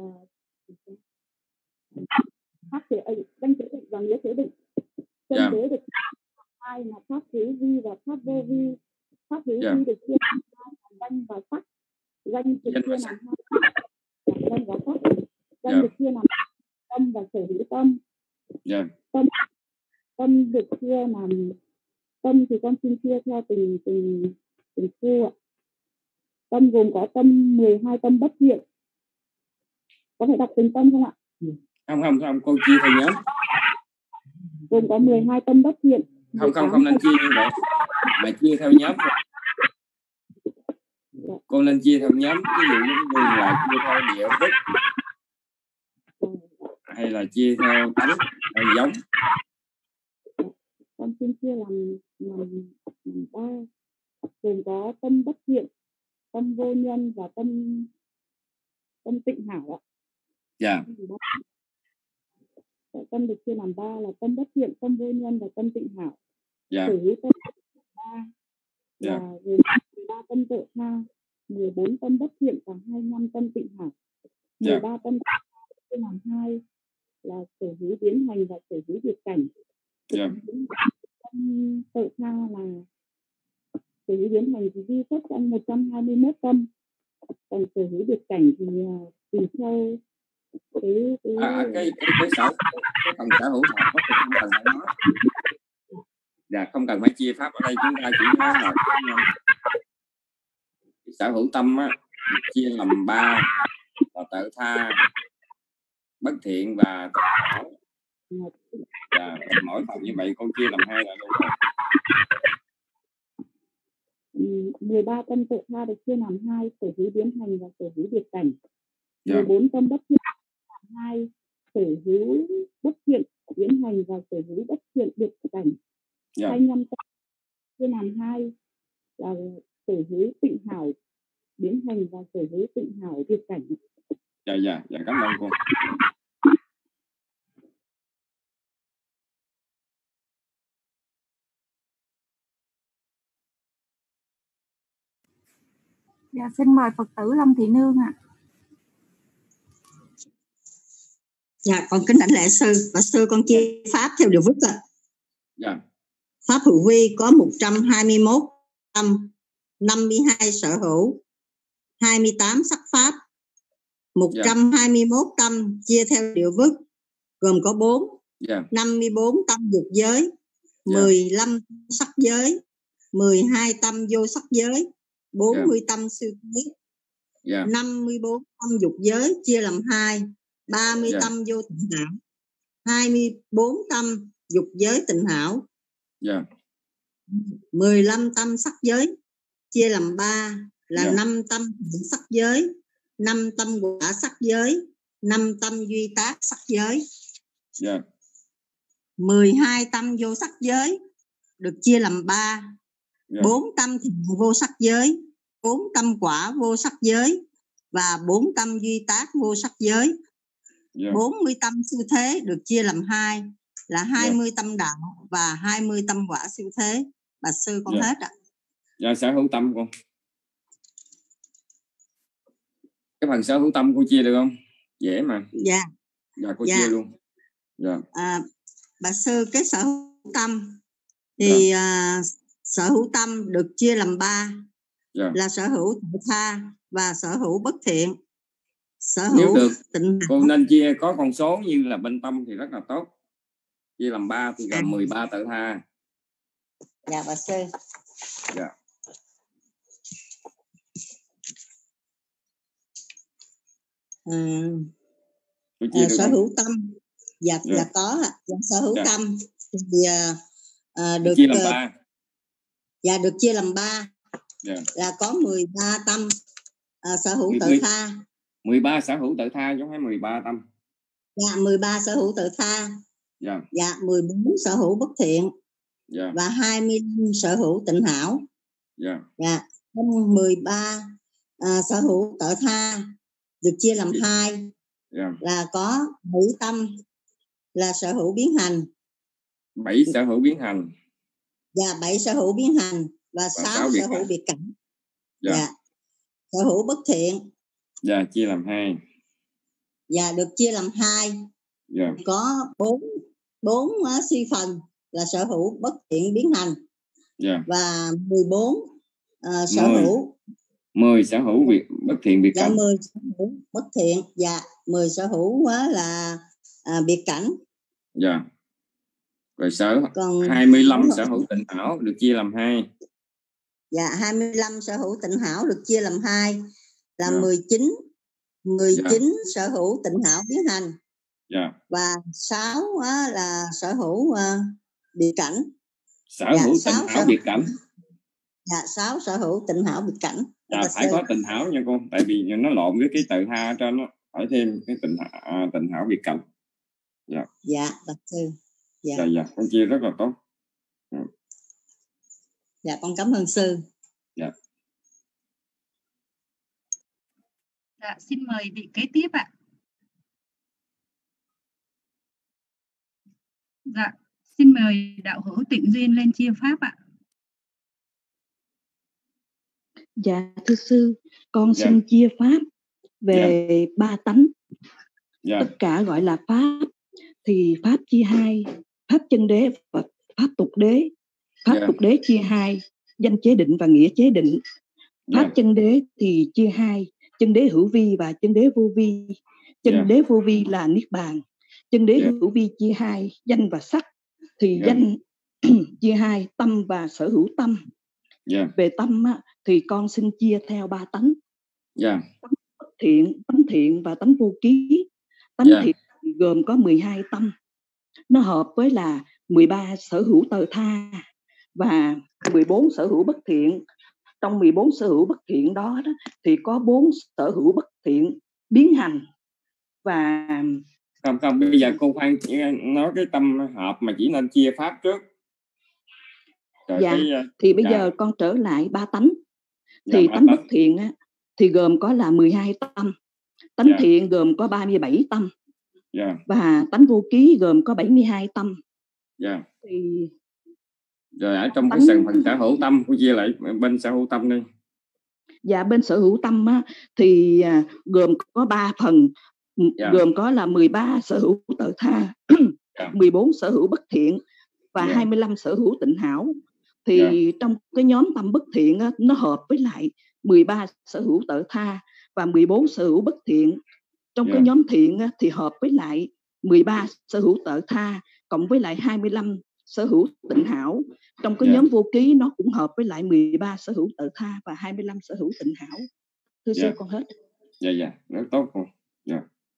pháp thể ấy, danh thể định và nghĩa thể định. Chân dạ. đế được hai là pháp hữu vi và pháp vô vi. Pháp hữu dạ. vi được chia làm hai là danh và sắc. Danh được chia làm hai là danh và sắc. Danh dạ. được chia làm tâm và sở hữu tâm. dạ. Tâm tâm được chia làm tâm thì con xin chia theo từng từng từng khu ạ. Tâm gồm có tâm mười hai tâm bất thiện. Có thể đọc từng tâm không ạ? Không không không, cô chia theo nhóm. Gồm có mười hai tâm bất thiện. Không không không nên chia như vậy, mà chia theo nhóm. Dạ. Cô nên chia theo nhóm, ví dụ như là chia theo địa bức, hay là chia theo tánh, hay giống. Con xin chia làm làm, làm ba, gồm có tâm bất thiện, tâm vô nhân và tâm tâm tịnh hảo ạ. Dạ. Tâm được chia làm ba là tâm bất thiện, tâm vô nhân và tâm tịnh hảo. Dạ. Sở hữu tâm ba là gồm mười ba tâm tự tha, mười bốn tâm bất thiện và hai mươi lăm tâm tịnh hảo. mười ba tâm chia làm hai là sở hữu biến hành và sở hữu biệt cảnh. Dạ. Tâm tự tha là sở hữu biến hành thì ghi xuất trong một trăm hai mươi mốt tâm, còn sở hữu biệt cảnh thì tùy theo cái cái à, cái cái cái sở cái phần sở hữu học nó không cần phải nói. Dạ không cần phải chia pháp, ở đây chúng ta chỉ nói là cái sở hữu tâm á, chia làm ba là tự tha, bất thiện và tịnh hảo. Dạ, mỗi phần như vậy con chia làm hai là đúng rồi. mười ba tâm tự tha được chia làm hai, sở hữu biến hành và sở hữu biệt cảnh. Dạ. mười bốn tâm bất thiện làm hai, sở hữu bất thiện biến hành và sở hữu bất thiện biệt cảnh. Dạ. hai mươi lăm tâm chia làm hai là sở hữu tịnh hảo biến hành và sở hữu tịnh hảo biệt cảnh. Dạ dạ dạ cảm ơn cô. Dạ, xin mời Phật tử Lâm Thị Nương ạ. À. Dạ, con kính đảnh lễ sư. Và sư con chia pháp theo điều vức ạ. Dạ. Pháp hữu vi có một trăm hai mươi mốt tâm, năm mươi hai sở hữu, hai mươi tám sắc pháp. một trăm hai mươi mốt tâm chia theo điều vức gồm có bốn, yeah. năm mươi bốn tâm dục giới, yeah. mười lăm sắc giới, mười hai tâm vô sắc giới, bốn mươi yeah. tâm siêu thế, yeah. năm mươi bốn tâm dục giới chia làm hai, ba mươi yeah. tâm vô tịnh hảo, hai mươi bốn tâm dục giới tịnh hảo, yeah. mười lăm tâm sắc giới chia làm ba là yeah. năm tâm sắc giới, năm tâm quả sắc giới, năm tâm duy tác sắc giới, yeah. mười hai tâm vô sắc giới được chia làm ba, yeah. bốn tâm thiện vô sắc giới, bốn tâm quả vô sắc giới và bốn tâm duy tác vô sắc giới, yeah. bốn mươi tâm siêu thế được chia làm hai là hai mươi yeah. tâm đạo và hai mươi tâm quả siêu thế. Bà sư con yeah. hết ạ. Dạ, sở hữu tâm con. Cái phần sở hữu tâm cô chia được không? Dễ mà. Dạ. Dạ cô dạ. chia luôn. Dạ. À, bà sư cái sở hữu tâm thì dạ. à, sở hữu tâm được chia làm ba dạ. là sở hữu tự tha và sở hữu bất thiện. Sở Nếu hữu được tịnh cô nên chia có con số như là bên tâm thì rất là tốt. Chia làm ba thì gồm à. mười ba tự tha. Dạ bà sư. Dạ. À, à, sở hữu tâm dạ, dạ. dạ có dạ, sở hữu dạ. tâm thì à, à, được chia làm ba. Dạ được chia làm ba dạ. là có mười ba tâm à, sở hữu tự tha. mười ba sở hữu tự tha chứ không phải mười ba tâm. Dạ mười ba sở hữu tự tha. Dạ. Dạ mười bốn sở hữu bất thiện. Dạ. Và hai mươi lăm sở hữu tịnh hảo. Dạ. Dạ. Trong mười ba à, sở hữu tự tha được chia làm hai yeah. là có bảy tâm là sở hữu biến hành, bảy sở hữu biến hành, dạ bảy sở hữu biến hành và, và sáu sở hữu biệt cảnh, dạ yeah. sở hữu bất thiện, dạ yeah, chia làm hai, dạ yeah, được chia làm hai, yeah. có bốn bốn uh, suy phần là sở hữu bất thiện biến hành, yeah. và mười bốn uh, sở mười. hữu mười sở hữu biệt bất thiện biệt dạ, cảnh. mười sở hữu bất thiện, dạ mười sở hữu là à, biệt cảnh. Dạ. Rồi sở còn hai mươi lăm sở hữu tịnh hảo được chia làm hai. Dạ hai mươi lăm sở hữu tịnh hảo được chia làm hai là dạ. mười chín mười chín dạ. sở hữu tịnh hảo biến hành. Dạ. Và sáu á, là sở hữu uh, biệt cảnh. Sở dạ, hữu tịnh hảo biệt cảnh. Dạ sáu sở hữu tịnh hảo biệt cảnh. Dạ, phải có tịnh hảo nha cô, tại vì nó lộn với cái tự tha trên nó phải thêm cái tịnh à, tịnh hảo biệt cảnh. Dạ. Dạ, bạch sư. Dạ. Dạ, dạ, con chia rất là tốt. Dạ, dạ con cảm ơn sư. Dạ. Dạ, xin mời vị kế tiếp ạ. Dạ, xin mời đạo hữu Tịnh Duyên lên chia pháp ạ. Dạ thưa sư, con dạ. xin chia pháp về dạ. ba tánh. Dạ. Tất cả gọi là pháp thì pháp chia hai, pháp chân đế và pháp tục đế. Pháp dạ. tục đế chia hai, danh chế định và nghĩa chế định. Pháp dạ. chân đế thì chia hai, chân đế hữu vi và chân đế vô vi. Chân dạ. đế vô vi là niết bàn. Chân đế dạ. hữu vi chia hai, danh và sắc thì dạ. danh chia hai, tâm và sở hữu tâm. Yeah. Về tâm á, thì con xin chia theo ba tánh. Yeah. Tánh thiện, tánh thiện và tánh vô ký. Tánh yeah. thiện gồm có mười hai tâm. Nó hợp với là mười ba sở hữu tờ tha và mười bốn sở hữu bất thiện. trong mười bốn sở hữu bất thiện đó, đó thì có bốn sở hữu bất thiện biến hành. Và không không bây giờ cô khoan nói cái tâm hợp mà chỉ nên chia pháp trước. Rồi dạ cái, thì bây dạ. giờ con trở lại ba tánh. Dạ, thì ba tánh tánh. bất thiện á, thì gồm có là mười hai tâm. Tánh dạ. thiện gồm có ba mươi bảy tâm. dạ. Và tánh vô ký gồm có bảy mươi hai tâm. dạ. Thì rồi ở trong tánh... cái phần, phần sở hữu tâm, cô chia lại bên sở hữu tâm đi. Dạ, bên sở hữu tâm á, thì à, gồm có ba phần. yeah. Gồm có là mười ba sở hữu tự tha, yeah. mười bốn sở hữu bất thiện và yeah. hai mươi lăm sở hữu tịnh hảo. Thì yeah. trong cái nhóm tâm bất thiện á, nó hợp với lại mười ba sở hữu tự tha và mười bốn sở hữu bất thiện. Trong yeah. cái nhóm thiện á, thì hợp với lại mười ba sở hữu tự tha cộng với lại hai mươi lăm sở hữu tịnh hảo. Trong cái yeah. nhóm vô ký nó cũng hợp với lại mười ba sở hữu tự tha và hai mươi lăm sở hữu tịnh hảo. Thưa yeah. sư con hết. Dạ dạ, rất tốt con. Dạ.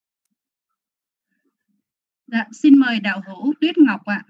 Dạ, xin mời đạo hữu Tuyết Ngọc ạ.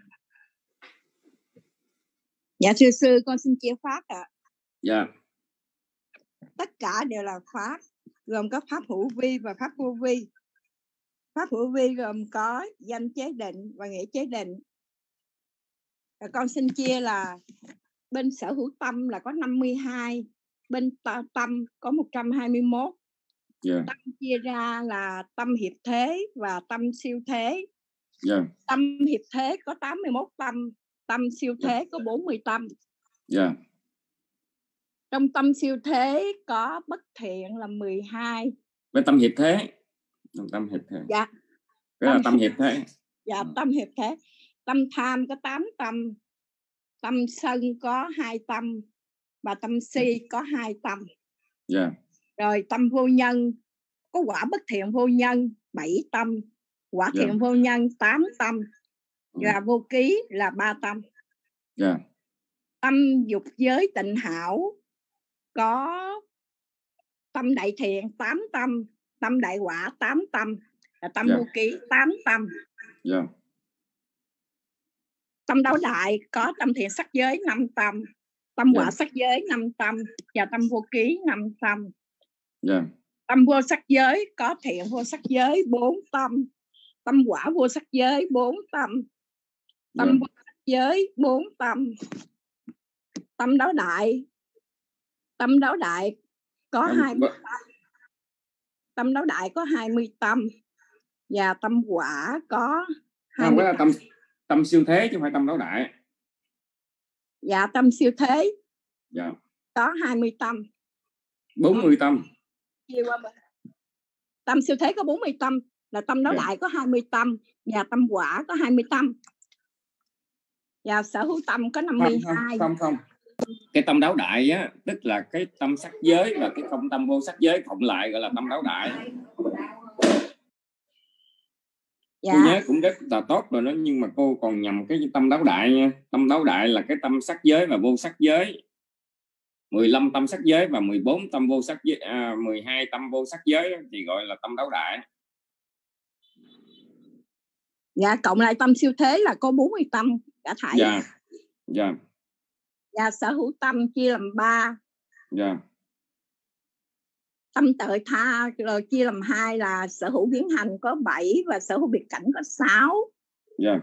Dạ thưa sư, con xin chia pháp ạ. Dạ. Tất cả đều là pháp, gồm có pháp hữu vi và pháp vô vi. Pháp hữu vi gồm có danh chế định và nghĩa chế định. Và con xin chia là bên sở hữu tâm là có năm mươi hai, bên tâm có một trăm hai mươi mốt. Yeah. Tâm chia ra là tâm hiệp thế và tâm siêu thế. Yeah. Tâm hiệp thế có tám mươi mốt tâm, tâm siêu thế yeah. có bốn mươi tâm. Yeah. Trong tâm siêu thế có bất thiện là mười hai. Bên tâm hiệp thế. Tâm hiệp thế. Dạ. Cái là tâm hiệp thế. Dạ, tâm hiệp thế. Tâm tham có tám tâm, tâm sân có hai tâm và tâm si có hai tâm. Yeah. Rồi tâm vô nhân có quả bất thiện vô nhân bảy tâm, quả thiện yeah. vô nhân tám tâm, và yeah. vô ký là ba tâm. Yeah. Tâm dục giới tịnh hảo có tâm đại thiện tám tâm, tâm đại quả tám tâm, là tâm yeah. vô ký tám tâm. Yeah. Tâm đấu đại có tâm thiện sắc giới năm tâm, tâm yeah. quả sắc giới năm tâm và tâm vô ký năm tâm. Yeah. Tâm vô sắc giới có thiện vô sắc giới bốn tâm, tâm quả vô sắc giới bốn tâm, tâm yeah. vô sắc giới bốn tâm. Tâm đấu đại, tâm đấu đại có tâm, hai mươi tâm, tâm đấu đại có hai mươi tâm và tâm quả có hai mươi không, tâm. tâm tâm siêu thế chứ không phải tâm đấu đại. Dạ, tâm siêu thế dạ. có hai mươi tâm, bốn mươi tâm. Tâm siêu thế có bốn mươi tâm, là tâm đấu yeah. đại có hai mươi tâm và tâm quả có hai mươi tâm. Và sở hữu tâm có năm mươi hai. Không, không, không. Cái tâm đấu đại á, tức là cái tâm sắc giới và cái không tâm vô sắc giới cộng lại gọi là tâm đấu đại. Dạ. Cô nhớ cũng rất là tốt rồi đó, nhưng mà cô còn nhầm cái tâm đấu đại nha. Tâm đấu đại là cái tâm sắc giới và vô sắc giới. mười lăm tâm sắc giới và mười bốn tâm vô sắc giới, à, mười hai tâm vô sắc giới thì gọi là tâm đấu đại. Dạ, cộng lại tâm siêu thế là có bốn mươi tâm cả thảy. Dạ. Dạ. Dạ, sở hữu tâm chia làm ba. Dạ. Tâm tự tha rồi chia làm hai là sở hữu biến hành có bảy và sở hữu biệt cảnh có sáu. Dạ.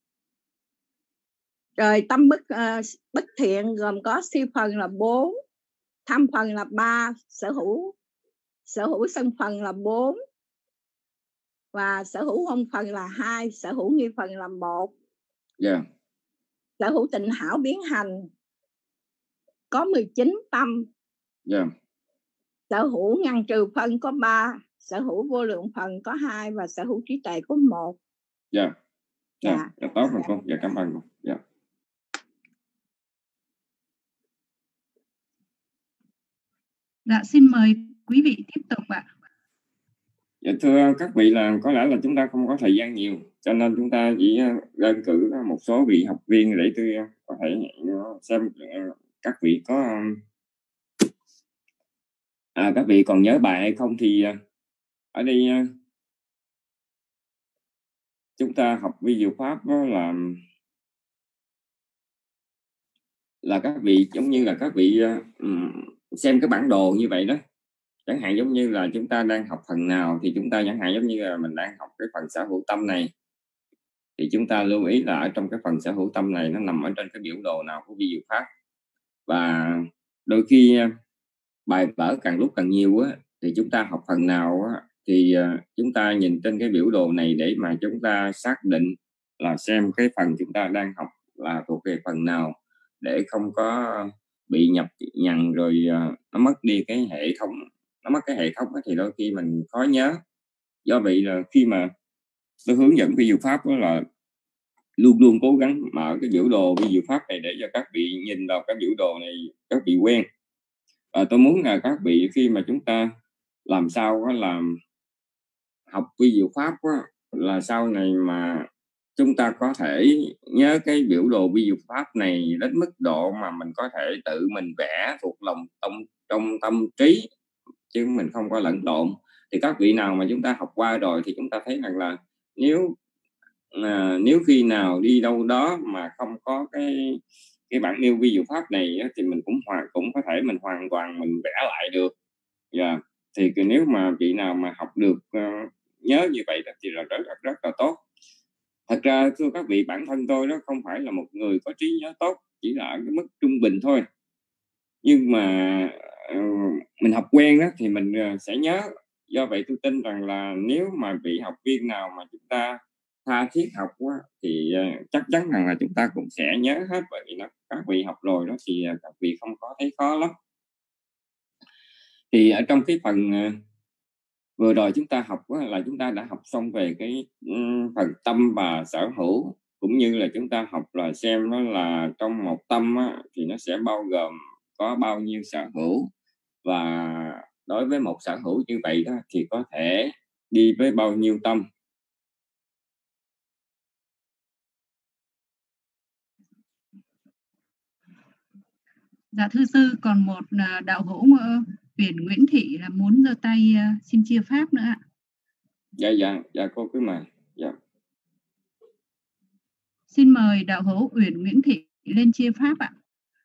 Rồi tâm bất uh, bất thiện gồm có siêu phần là bốn, tham phần là ba, sở hữu sở hữu sân phần là bốn và sở hữu hôn phần là hai, sở hữu nghi phần là một. Yeah. Sở hữu tịnh hảo biến hành có mười chín tâm. Yeah. Sở hữu ngăn trừ phân có ba, sở hữu vô lượng phần có hai và sở hữu trí tuệ có một. Dạ. Dạ, dạ tốt rồi cô. Dạ, cảm ơn cô. Dạ. Dạ, xin mời quý vị tiếp tục ạ. Dạ, thưa các vị, là có lẽ là chúng ta không có thời gian nhiều, cho nên chúng ta chỉ đơn cử một số vị học viên để tôi có thể xem các vị có à, các vị còn nhớ bài hay không. Thì ở đây chúng ta học vi diệu pháp đó là là các vị giống như là các vị xem cái bản đồ như vậy đó. Chẳng hạn giống như là chúng ta đang học phần nào thì chúng ta chẳng hạn giống như là mình đang học cái phần sở hữu tâm này, thì chúng ta lưu ý là ở trong cái phần sở hữu tâm này nó nằm ở trên cái biểu đồ nào của vi diệu pháp. Và đôi khi bài vở càng lúc càng nhiều á, thì chúng ta học phần nào á, thì chúng ta nhìn trên cái biểu đồ này để mà chúng ta xác định là xem cái phần chúng ta đang học là thuộc về phần nào, để không có bị nhập nhằn rồi nó mất đi cái hệ thống, nó mất cái hệ thống đó, thì đôi khi mình khó nhớ. Do vậy là khi mà tôi hướng dẫn vi diệu pháp đó là luôn luôn cố gắng mở cái biểu đồ vi diệu pháp này để cho các vị nhìn vào cái biểu đồ này, các vị quen. Và tôi muốn là các vị khi mà chúng ta làm sao đó là học vi diệu pháp đó, là sau này mà chúng ta có thể nhớ cái biểu đồ vi diệu pháp này đến mức độ mà mình có thể tự mình vẽ thuộc lòng tâm, trong tâm trí, chứ mình không có lẫn lộn. Thì các vị nào mà chúng ta học qua rồi thì chúng ta thấy rằng là nếu à, nếu khi nào đi đâu đó mà không có cái cái bản nêu vi diệu pháp này á, thì mình cũng hoàn cũng có thể mình hoàn toàn mình vẽ lại được. Yeah. Thì nếu mà vị nào mà học được uh, nhớ như vậy thì là rất rất rất là tốt. Thật ra thưa các vị, bản thân tôi đó không phải là một người có trí nhớ tốt, chỉ là ở cái mức trung bình thôi. Nhưng mà uh, mình học quen đó thì mình uh, sẽ nhớ. Do vậy tôi tin rằng là nếu mà vị học viên nào mà chúng ta tha thiết học quá, thì uh, chắc chắn rằng là chúng ta cũng sẽ nhớ hết, bởi vì nó các vị học rồi đó thì uh, các vị không có thấy khó lắm. Thì ở trong cái phần uh, vừa rồi chúng ta học đó, là chúng ta đã học xong về cái um, phần tâm và sở hữu, cũng như là chúng ta học là xem nó là trong một tâm á, thì nó sẽ bao gồm có bao nhiêu sở hữu, và đối với một sở hữu như vậy đó thì có thể đi với bao nhiêu tâm. Dạ thưa sư, còn một đạo hữu Huyền Nguyễn Thị là muốn giơ tay xin chia pháp nữa ạ. Dạ dạ dạ cô cứ mời. Dạ. Xin mời đạo hữu Huyền Nguyễn Thị lên chia pháp ạ.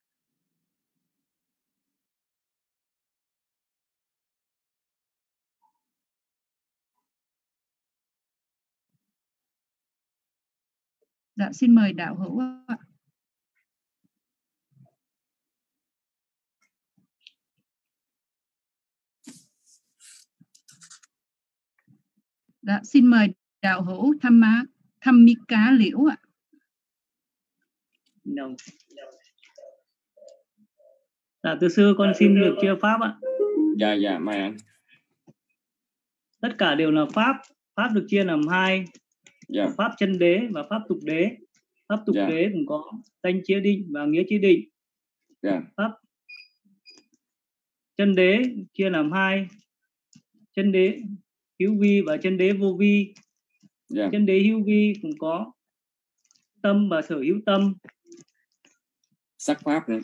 Dạ xin mời đạo hữu ạ. Dạ xin mời đạo hữu Tham Má Thăm Mi Cá Liễu ạ. No. Dạ thưa sư, con xin được chia pháp ạ. Dạ dạ mời anh. Tất cả đều là pháp, pháp được chia làm hai. Dạ. Pháp chân đế và pháp tục đế. Pháp tục dạ. đế cũng có danh chế định và nghĩa chế định. Dạ. Pháp chân đế chia làm hai, chân đế hữu vi và chân đế vô vi. Dạ. Chân đế hữu vi cũng có tâm và sở hữu tâm. Sắc pháp nữa.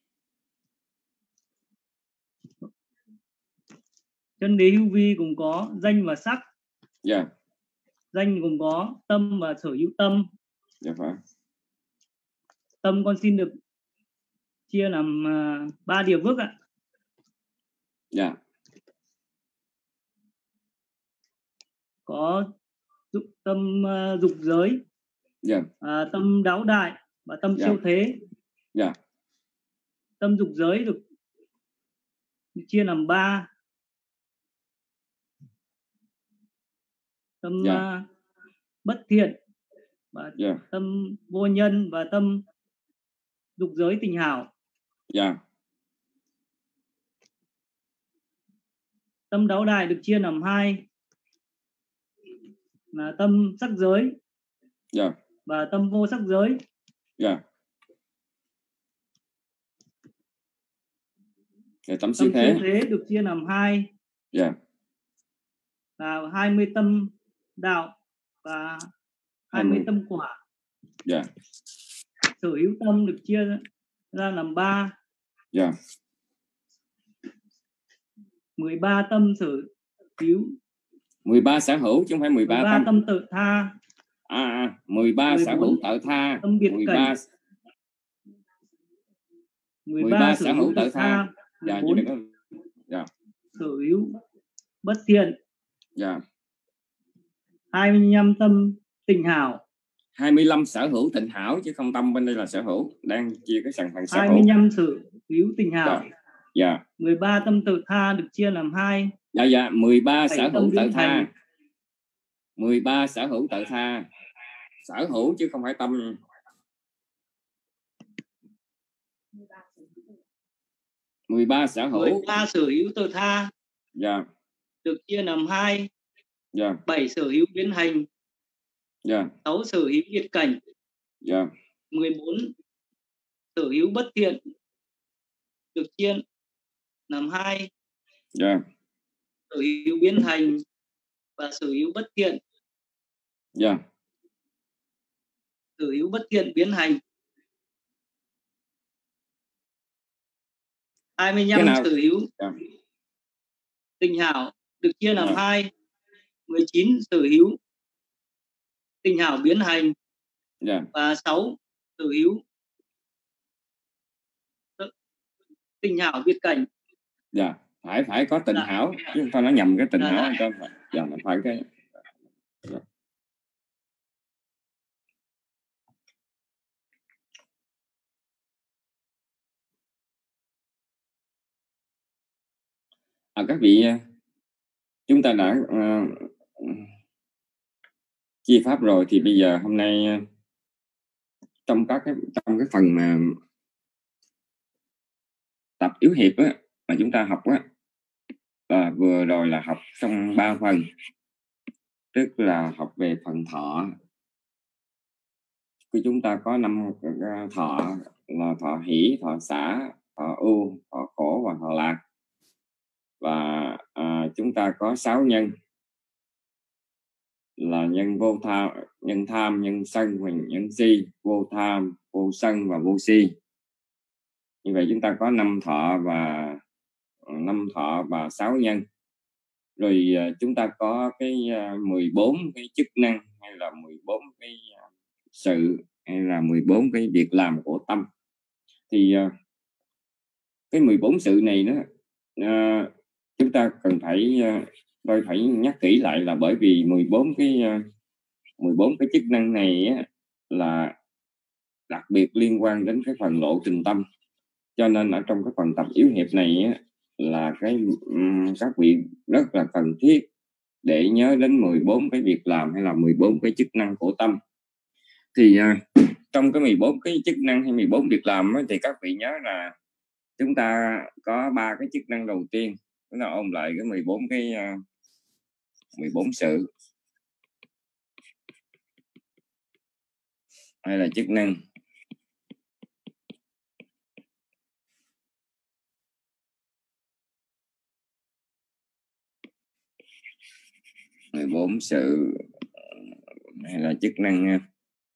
Chân đế hữu vi cũng có danh và sắc. Dạ. Danh cũng có tâm và sở hữu tâm. Dạ phải. Tâm con xin được chia làm uh, ba điều bước ạ. Dạ. Có dục, tâm uh, dục giới. Dạ. uh, tâm đáo đại và tâm dạ. siêu thế. Dạ. Tâm dục giới được chia làm ba. Tâm dạ. uh, bất thiện và dạ. tâm vô nhân và tâm dục giới tình hảo. Dạ. Tâm đáo đại được chia làm hai là tâm sắc giới dạ. và tâm vô sắc giới. Dạ. Cái tâm siêu thế. thế được chia làm hai. Dạ. Là hai mươi tâm đạo và hai mươi tâm quả. Dạ. Sở hữu tâm được chia ra làm ba. Dạ. mười ba tâm sở hữu. mười ba sở hữu chứ không phải mười ba, mười ba tâm. tâm tự tha. À, à mười ba sở hữu tự tha. Tâm biệt mười ba cảnh. mười ba sở hữu tự tha Dạ, bốn đừng có... dạ. sở hữu bất thiện. Dạ. hai mươi lăm tâm tịnh hảo. hai mươi lăm sở hữu tịnh hảo chứ không tâm bên đây là sở hữu, đang chia cái sản phần sở hữu. hai mươi lăm sở hữu tịnh hảo. Dạ. Dạ. mười ba tâm tự tha được chia làm hai. Dạ dạ, mười ba sở hữu tự tha. Hành. mười ba sở hữu tự tha. Sở hữu chứ không phải tâm. mười ba sở hữu. mười ba sở hữu tự tha. Dạ. Được chia làm hai. Dạ. bảy sở hữu biến hành. Dạ. sáu sở hữu biệt cảnh. Dạ. mười bốn sở hữu bất thiện được chia làm hai. Dạ. Sở hữu biến hành và sở hữu bất thiện. Dạ. Sở hữu bất thiện biến hành. hai mươi lăm sở hữu dạ. tịnh hảo được chia làm dạ. hai. mười chín sở hữu tịnh hảo biến hành. dạ. Và sáu sở hữu tịnh hảo biệt cảnh. Dạ, phải phải có tịnh dạ. hảo chứ không phải nó nhầm cái tịnh dạ. hảo cho phải. Dạ, phải cái dạ. À, các vị, chúng ta đã uh, chia pháp rồi thì bây giờ hôm nay trong các cái trong cái phần mà tập yếu hiệp á, mà chúng ta học á, và vừa rồi là học trong ba phần, tức là học về phần thọ. Khi chúng ta có năm thọ là thọ hỷ, thọ xả, thọ ưu, thọ khổ và thọ lạc. Và à, chúng ta có sáu nhân là nhân vô tham, nhân tham, nhân sân và nhân si. Vô tham, vô sân và vô si. Như vậy chúng ta có năm thọ và năm thọ và sáu nhân. Rồi chúng ta có cái mười bốn cái chức năng, hay là mười bốn cái sự, hay là mười bốn cái việc làm của tâm. Thì cái mười bốn sự này đó, chúng ta cần phải tôi phải nhắc kỹ lại, là bởi vì mười bốn cái mười bốn cái chức năng này á, là đặc biệt liên quan đến cái phần lộ trình tâm. Cho nên ở trong cái phần tập yếu hiệp này á, là cái um, các vị rất là cần thiết để nhớ đến mười bốn cái việc làm hay là mười bốn cái chức năng của tâm. Thì uh, trong cái mười bốn cái chức năng hay mười bốn việc làm á, thì các vị nhớ là chúng ta có ba cái chức năng đầu tiên. Chúng ta ôn lại cái mười bốn cái uh, mười bốn sự hay là chức năng. mười bốn sự hay là chức năng nha.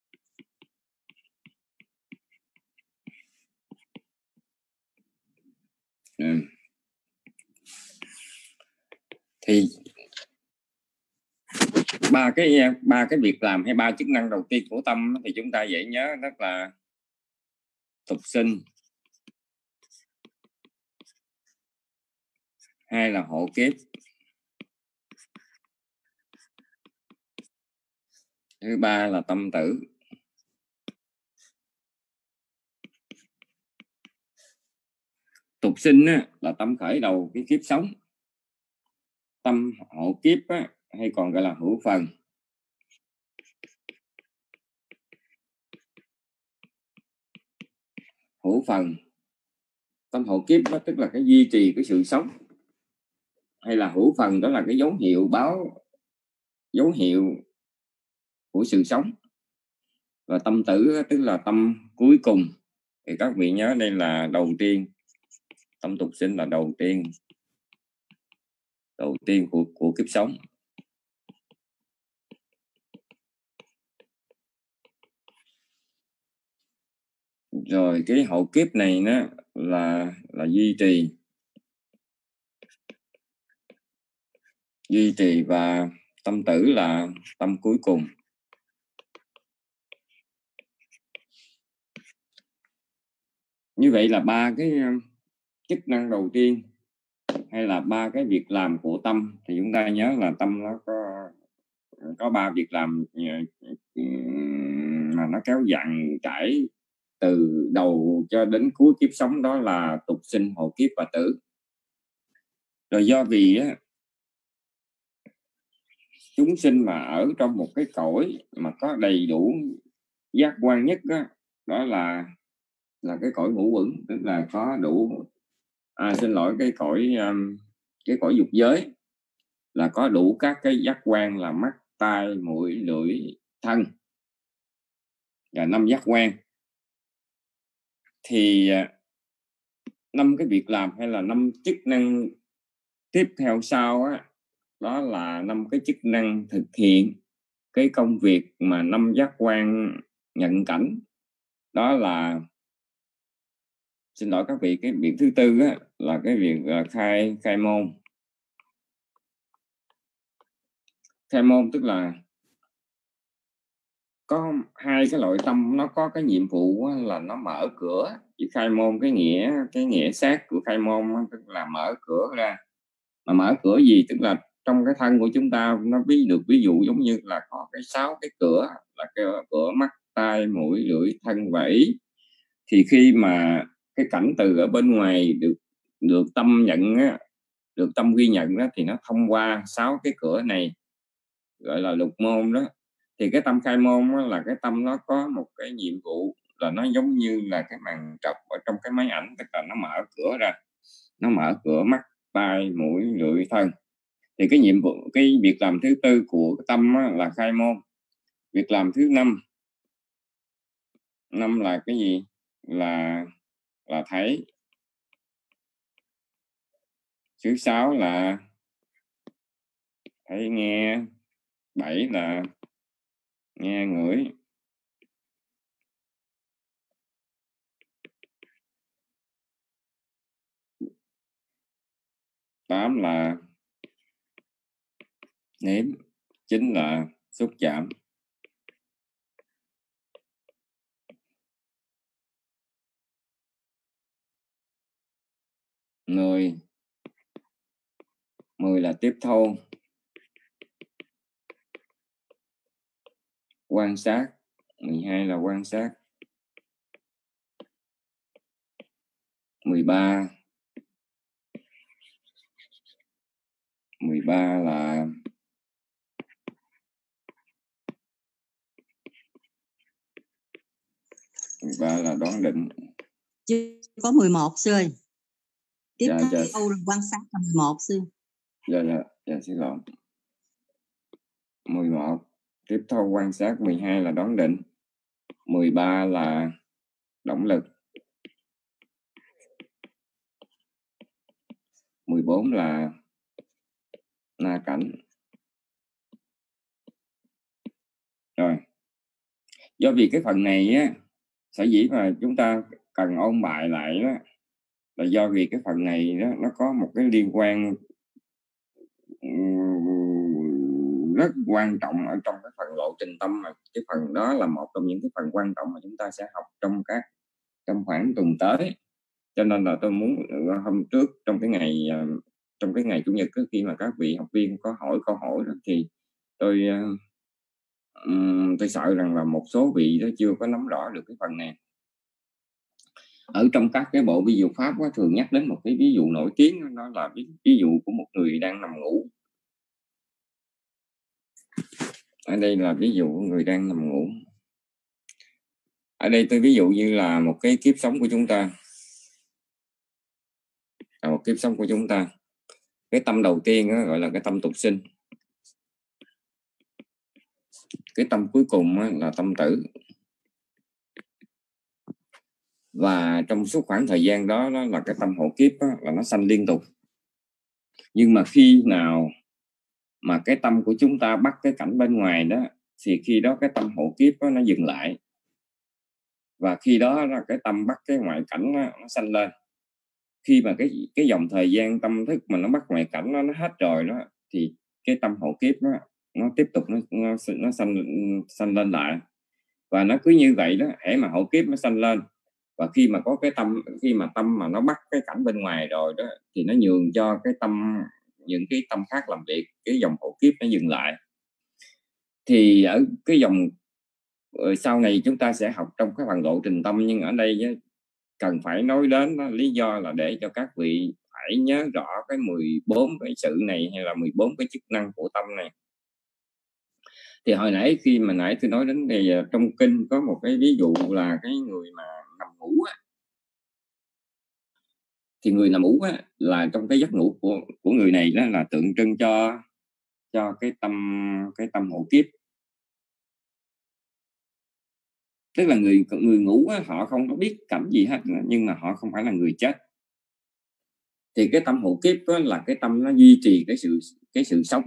Ừ. Thì ba cái ba cái việc làm hay ba chức năng đầu tiên của tâm thì chúng ta dễ nhớ, rất là tục sinh, hay là hộ kiếp, thứ ba là tâm tử. Tục sinh á, là tâm khởi đầu cái kiếp sống. Tâm hộ kiếp á, hay còn gọi là hữu phần. Hữu phần, tâm hộ kiếp đó, tức là cái duy trì cái sự sống, hay là hữu phần đó là cái dấu hiệu báo, dấu hiệu của sự sống. Và tâm tử đó, tức là tâm cuối cùng. Thì các vị nhớ đây là đầu tiên. Tâm tục sinh là đầu tiên, đầu tiên của của kiếp sống. Rồi cái hậu kiếp này nó là là duy trì, duy trì và tâm tử là tâm cuối cùng. Như vậy là ba cái chức năng đầu tiên hay là ba cái việc làm của tâm, thì chúng ta nhớ là tâm nó có có ba việc làm mà nó kéo dặn trải từ đầu cho đến cuối kiếp sống, đó là tục sinh, hộ kiếp và tử. Rồi do vì á, chúng sinh mà ở trong một cái cõi mà có đầy đủ giác quan nhất á, đó là là cái cõi ngũ uẩn, tức là có đủ à, xin lỗi cái cõi um, cái cõi dục giới, là có đủ các cái giác quan là mắt, tai, mũi, lưỡi, thân và năm giác quan. Thì năm cái việc làm hay là năm chức năng tiếp theo sau á, đó là năm cái chức năng thực hiện cái công việc mà năm giác quan nhận cảnh. Đó là, xin lỗi các vị, cái việc thứ tư á, là cái việc uh, khai khai môn. Khai môn tức là có hai cái loại tâm, nó có cái nhiệm vụ á, là nó mở cửa. Chỉ khai môn, cái nghĩa cái nghĩa sát của khai môn á, tức là mở cửa ra. Mà mở cửa gì? Tức là trong cái thân của chúng ta, nó ví được ví dụ giống như là có cái sáu cái cửa, là cái cửa mắt, tai, mũi, lưỡi, thân và ý. Thì khi mà cái cảnh từ ở bên ngoài được được tâm nhận á, được tâm ghi nhận đó, thì nó thông qua sáu cái cửa này, gọi là lục môn đó. Thì cái tâm khai môn đó, là cái tâm nó có một cái nhiệm vụ là nó giống như là cái màn trọc ở trong cái máy ảnh, tức là nó mở cửa ra, nó mở cửa mắt, tai, mũi, lưỡi, thân. Thì cái nhiệm vụ, cái việc làm thứ tư của cái tâm á, là khai môn. Việc làm thứ năm năm là cái gì? Là là thấy. Thứ sáu là thấy nghe. Bảy là nghe ngửi. Tám là nếm. Chín là xúc chạm. Mười mười là tiếp thu, quan sát. Mười hai là quan sát. Mười ba mười ba là mười ba là đoán định. Chưa có mười một sư ơi. Tiếp Dạ, theo dạ. là quan sát là mười một sư. Dạ, dạ, dạ, xin lỗi. mười một tiếp thu quan sát, mười hai là đoán định, mười ba là động lực, mười bốn là na cảnh. Rồi, do vì cái phần này á, sở dĩ mà chúng ta cần ôn bài lại đó, là do vì cái phần này đó, nó có một cái liên quan rất quan trọng ở trong cái phần lộ trình tâm, mà cái phần đó là một trong những cái phần quan trọng mà chúng ta sẽ học trong các trong khoảng tuần tới. Cho nên là tôi muốn hôm trước trong cái ngày trong cái ngày chủ nhật đó, khi mà các vị học viên có hỏi câu hỏi đó, thì tôi um, tôi sợ rằng là một số vị đó chưa có nắm rõ được cái phần này. Ở trong các cái bộ ví dụ pháp đó, thường nhắc đến một cái ví dụ nổi tiếng, đó là ví, ví dụ của một người đang nằm ngủ. Ở đây là ví dụ của người đang nằm ngủ. Ở đây tôi ví dụ như là một cái kiếp sống của chúng ta, là một kiếp sống của chúng ta. Cái tâm đầu tiên đó, gọi là cái tâm tục sinh. Cái tâm cuối cùng đó, là tâm tử. Và trong suốt khoảng thời gian đó, đó là cái tâm hộ kiếp đó, là nó sanh liên tục. Nhưng mà khi nào mà cái tâm của chúng ta bắt cái cảnh bên ngoài đó, thì khi đó cái tâm hộ kiếp đó, nó dừng lại. Và khi đó là cái tâm bắt cái ngoại cảnh đó, nó sanh lên. Khi mà cái cái dòng thời gian tâm thức mà nó bắt ngoại cảnh đó, nó hết rồi đó, thì cái tâm hộ kiếp đó, nó tiếp tục nó nó, nó sanh sanh lên lại. Và nó cứ như vậy đó, hễ mà hộ kiếp nó sanh lên Và khi mà có cái tâm, khi mà tâm mà nó bắt cái cảnh bên ngoài rồi đó, thì nó nhường cho cái tâm, những cái tâm khác làm việc, cái dòng hộ kiếp nó dừng lại. Thì ở cái dòng sau này chúng ta sẽ học trong cái phần lộ trình tâm, nhưng ở đây cần phải nói đến đó, lý do là để cho các vị phải nhớ rõ cái mười bốn cái sự này, hay là mười bốn cái chức năng của tâm này. Thì hồi nãy khi mà nãy tôi nói đến thì trong kinh có một cái ví dụ là cái người mà nằm ngủ á, thì người nằm ngủ á, là trong cái giấc ngủ của của người này đó là tượng trưng cho cho cái tâm cái tâm hộ kiếp. Tức là người người ngủ á, họ không có biết cảnh gì hết, nhưng mà họ không phải là người chết. Thì cái tâm hộ kiếp đó là cái tâm nó duy trì cái sự cái sự sống.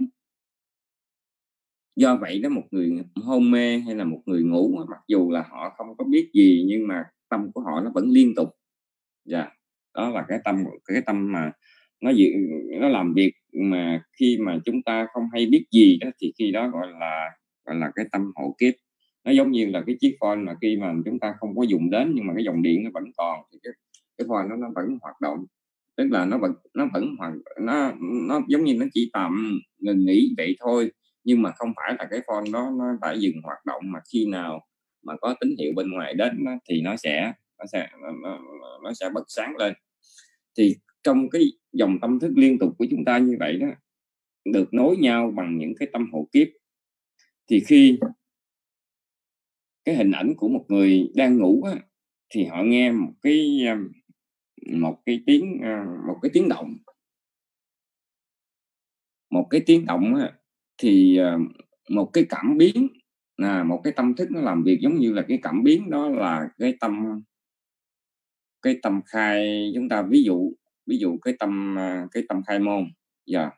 Do vậy đó, một người hôn mê hay là một người ngủ, mặc dù là họ không có biết gì, nhưng mà tâm của họ nó vẫn liên tục. Dạ, đó là cái tâm cái tâm mà nó nó làm việc mà khi mà chúng ta không hay biết gì đó, thì khi đó gọi là gọi là cái tâm hộ kiếp. Nó giống như là cái chiếc phone mà khi mà chúng ta không có dùng đến, nhưng mà cái dòng điện nó vẫn còn, thì cái cái phone nó nó vẫn hoạt động. Tức là nó vẫn nó vẫn hoạt nó nó giống như nó chỉ tạm ngừng nghỉ vậy thôi, nhưng mà không phải là cái phone đó nó phải dừng hoạt động, mà khi nào mà có tín hiệu bên ngoài đến đó, thì nó sẽ nó sẽ nó, nó sẽ bật sáng lên. Thì trong cái dòng tâm thức liên tục của chúng ta như vậy đó, được nối nhau bằng những cái tâm hộ kiếp, thì khi cái hình ảnh của một người đang ngủ á, thì họ nghe một cái một cái tiếng một cái tiếng động một cái tiếng động á, thì một cái cảm biến là một cái tâm thức nó làm việc giống như là cái cảm biến đó là cái tâm cái tâm khai. Chúng ta ví dụ ví dụ cái tâm cái tâm khai môn. Dạ. Yeah.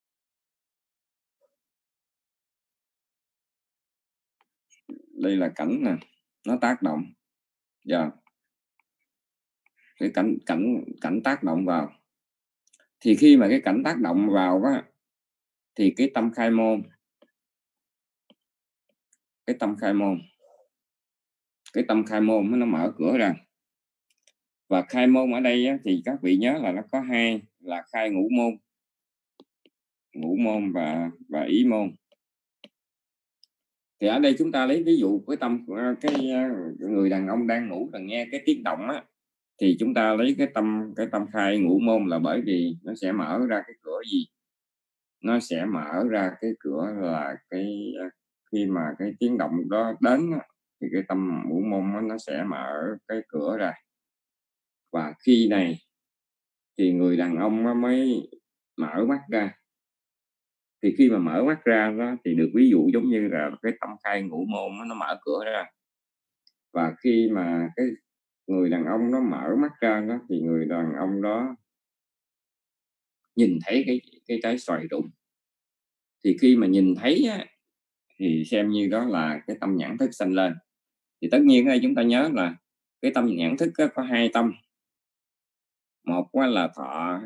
Đây là cảnh nè, nó tác động. Dạ. Yeah. Cái cảnh cảnh cảnh tác động vào. Thì khi mà cái cảnh tác động vào á, thì cái tâm khai môn cái tâm khai môn cái tâm khai môn nó mở cửa ra. Và khai môn ở đây á, thì các vị nhớ là nó có hai, là khai ngũ môn ngũ môn và và ý môn. Thì ở đây chúng ta lấy ví dụ cái tâm cái người đàn ông đang ngủ là nghe cái tiếng động á, thì chúng ta lấy cái tâm cái tâm khai ngũ môn, là bởi vì nó sẽ mở ra cái cửa gì? Nó sẽ mở ra cái cửa là cái khi mà cái tiếng động đó đến, thì cái tâm ngũ môn nó sẽ mở cái cửa ra. Và khi này thì người đàn ông mới mở mắt ra. Thì khi mà mở mắt ra đó, thì được ví dụ giống như là cái tâm khai ngũ môn nó mở cửa ra. Và khi mà cái người đàn ông nó mở mắt ra đó, thì người đàn ông đó nhìn thấy cái cái trái xoài rụng. Thì khi mà nhìn thấy á, thì xem như đó là cái tâm nhãn thức sanh lên. Thì tất nhiên ở đây chúng ta nhớ là cái tâm nhãn thức có hai tâm. Một là thọ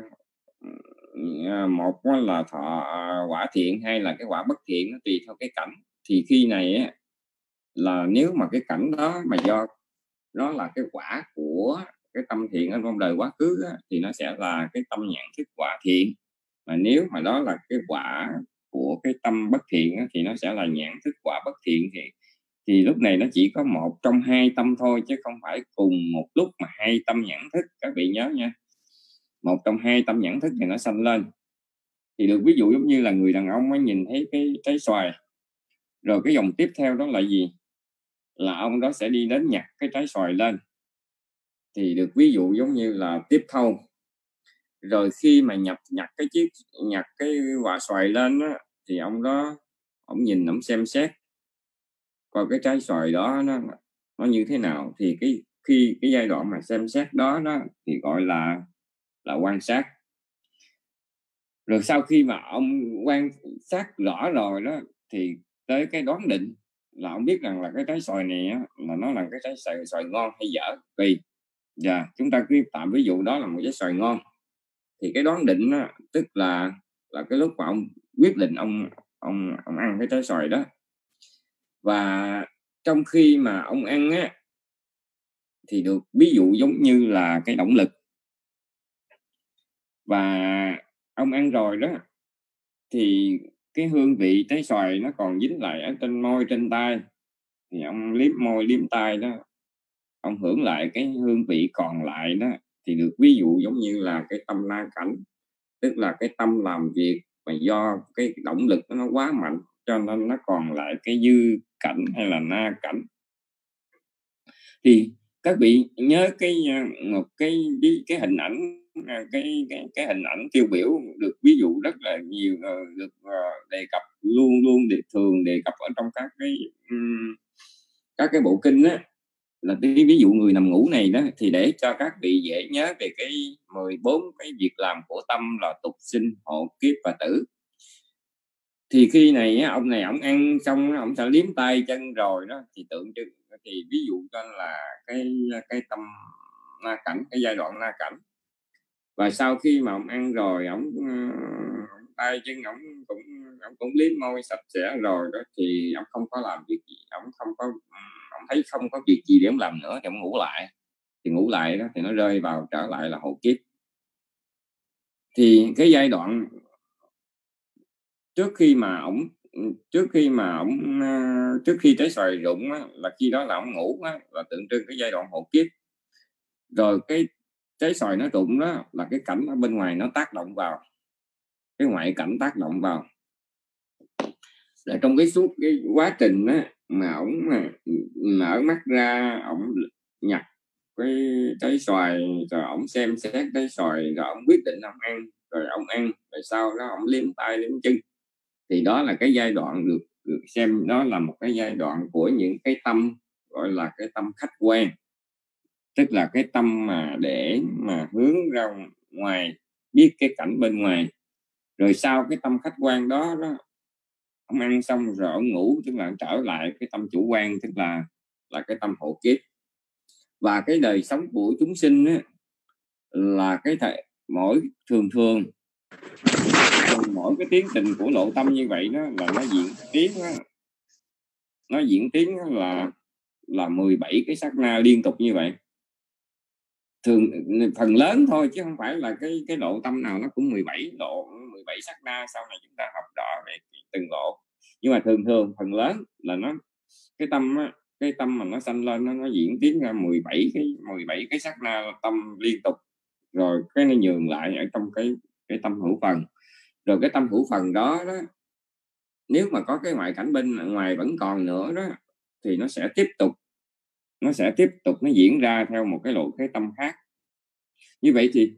một là thọ quả thiện, hay là cái quả bất thiện, nó tùy theo cái cảnh. Thì khi này á, là nếu mà cái cảnh đó mà do nó là cái quả của cái tâm thiện ở trong đời quá khứ á, thì nó sẽ là cái tâm nhãn thức quả thiện. Mà nếu mà đó là cái quả của cái tâm bất thiện á, thì nó sẽ là nhãn thức quả bất thiện. Thì thì lúc này nó chỉ có một trong hai tâm thôi, chứ không phải cùng một lúc mà hai tâm nhãn thức, các vị nhớ nha. Một trong hai tâm nhãn thức này nó sanh lên. Thì được ví dụ giống như là người đàn ông mới nhìn thấy cái trái xoài, rồi cái dòng tiếp theo đó là gì? Là ông đó sẽ đi đến nhặt cái trái xoài lên. Thì được ví dụ giống như là tiếp thâu. Rồi khi mà nhập nhặt cái chiếc nhặt cái quả xoài lên á, thì ông đó ông nhìn ông xem xét coi cái trái xoài đó nó nó như thế nào. Thì cái khi cái giai đoạn mà xem xét đó đó thì gọi là là quan sát. Rồi sau khi mà ông quan sát rõ rồi đó, thì tới cái đoán định, là ông biết rằng là cái trái xoài này á, là nó là cái trái xoài, xoài ngon hay dở, tùy. Dạ, chúng ta cứ tạm ví dụ đó là một trái xoài ngon. Thì cái đoán định á, tức là là cái lúc mà ông quyết định ông ông ông ăn cái trái xoài đó. Và trong khi mà ông ăn á, thì được ví dụ giống như là cái động lực. Và ông ăn rồi đó thì cái hương vị trái xoài nó còn dính lại ở trên môi, trên tay, thì ông liếm môi liếm tay đó, ông hưởng lại cái hương vị còn lại đó, thì được ví dụ giống như là cái tâm na cảnh, tức là cái tâm làm việc mà do cái động lực nó quá mạnh cho nên nó còn lại cái dư cảnh hay là na cảnh. Thì các vị nhớ cái một cái cái, cái hình ảnh cái, cái cái hình ảnh tiêu biểu được ví dụ rất là nhiều, được đề cập luôn luôn được thường đề cập ở trong các cái um, các cái bộ kinh á, là cái ví dụ người nằm ngủ này đó, thì để cho các vị dễ nhớ về cái mười bốn cái việc làm của tâm là tục sinh, hộ kiếp và tử. Thì khi này ông này ông ăn xong ông sẽ liếm tay chân rồi đó, thì tượng trưng thì ví dụ cho là cái cái tâm na cảnh, cái giai đoạn na cảnh. Và sau khi mà ông ăn rồi, ông tay chân ông cũng ông cũng liếm môi sạch sẽ rồi đó, thì ông không có làm việc gì, ông không có ông thấy không có việc gì để ông làm nữa thì ông ngủ lại. Thì ngủ lại đó thì nó rơi vào trở lại là hộ kiếp. Thì cái giai đoạn trước khi mà ông trước khi mà ông trước khi trái xoài rụng á, là khi đó là ông ngủ á, là tượng trưng cái giai đoạn hộ kiếp. Rồi cái trái xoài nó rụng đó là cái cảnh ở bên ngoài nó tác động vào, cái ngoại cảnh tác động vào. Là trong cái suốt cái quá trình á, mà ổng mở mắt ra, ổng nhặt cái trái xoài, rồi ổng xem xét trái xoài, rồi ổng quyết định ông ăn, rồi ông ăn, rồi sau đó ổng liếm tay liếm chân. Thì đó là cái giai đoạn được, được xem đó là một cái giai đoạn của những cái tâm gọi là cái tâm khách quan, tức là cái tâm mà để mà hướng ra ngoài, biết cái cảnh bên ngoài. Rồi sau cái tâm khách quan đó đó, ông ăn xong rồi ông ngủ, tức là trở lại cái tâm chủ quan, tức là là cái tâm hộ kiếp. Và cái đời sống của chúng sinh á, là cái thể, mỗi thường thường mỗi cái tiến trình của lộ tâm như vậy đó là nó diễn tiến đó, nó diễn tiến là là mười bảy cái sát na liên tục như vậy. Thường phần lớn thôi chứ không phải là cái cái lộ tâm nào nó cũng mười bảy lộ, mười bảy sát na. Sau này chúng ta học rõ về từng lộ, nhưng mà thường thường phần lớn là nó cái tâm á, cái tâm mà nó sanh lên nó, nó diễn tiến ra mười bảy cái mười bảy cái sát na tâm liên tục, rồi cái nó nhường lại ở trong cái cái tâm hữu phần. Rồi cái tâm hữu phần đó đó, nếu mà có cái ngoại cảnh bên ngoài vẫn còn nữa đó, thì nó sẽ tiếp tục nó sẽ tiếp tục nó diễn ra theo một cái lộ cái tâm khác. Như vậy thì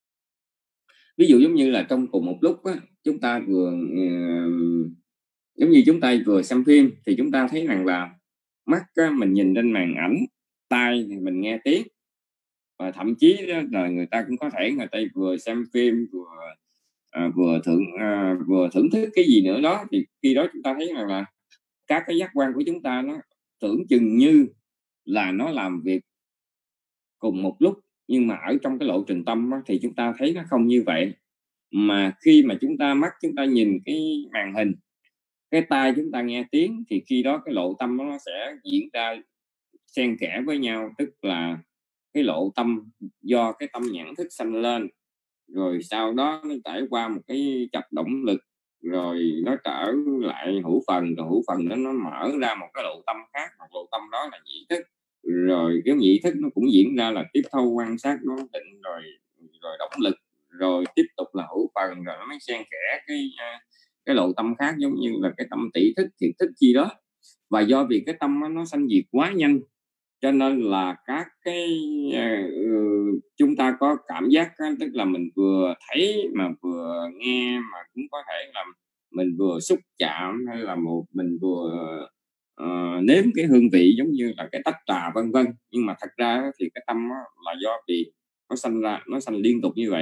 ví dụ giống như là trong cùng một lúc á, chúng ta vừa uh, giống như chúng ta vừa xem phim, thì chúng ta thấy rằng là mắt á, mình nhìn trên màn ảnh, tai thì mình nghe tiếng, và thậm chí đó, là người ta cũng có thể người ta vừa xem phim vừa à, vừa thưởng à, vừa thưởng thức cái gì nữa đó. Thì khi đó chúng ta thấy rằng là các cái giác quan của chúng ta nó tưởng chừng như là nó làm việc cùng một lúc, nhưng mà ở trong cái lộ trình tâm đó, thì chúng ta thấy nó không như vậy. Mà khi mà chúng ta mắt chúng ta nhìn cái màn hình, cái tai chúng ta nghe tiếng, thì khi đó cái lộ tâm nó sẽ diễn ra xen kẽ với nhau, tức là cái lộ tâm do cái tâm nhãn thức sanh lên, rồi sau đó nó trải qua một cái chập động lực, rồi nó trở lại hữu phần, rồi hữu phần đó nó mở ra một cái lộ tâm khác, một lộ tâm đó là nhị thức, rồi cái nhị thức nó cũng diễn ra là tiếp thâu quan sát nó định, rồi rồi động lực, rồi tiếp tục là hữu phần, rồi nó mới xen kẽ cái cái lộ tâm khác, giống như là cái tâm tỷ thức, thiệt thức chi đó. Và do vì cái tâm nó sanh diệt quá nhanh, cho nên là các cái uh, chúng ta có cảm giác, tức là mình vừa thấy mà vừa nghe, mà cũng có thể là mình vừa xúc chạm, hay là một mình vừa uh, nếm cái hương vị giống như là cái tách trà vân vân. Nhưng mà thật ra thì cái tâm là do vì nó sanh ra nó sanh liên tục như vậy.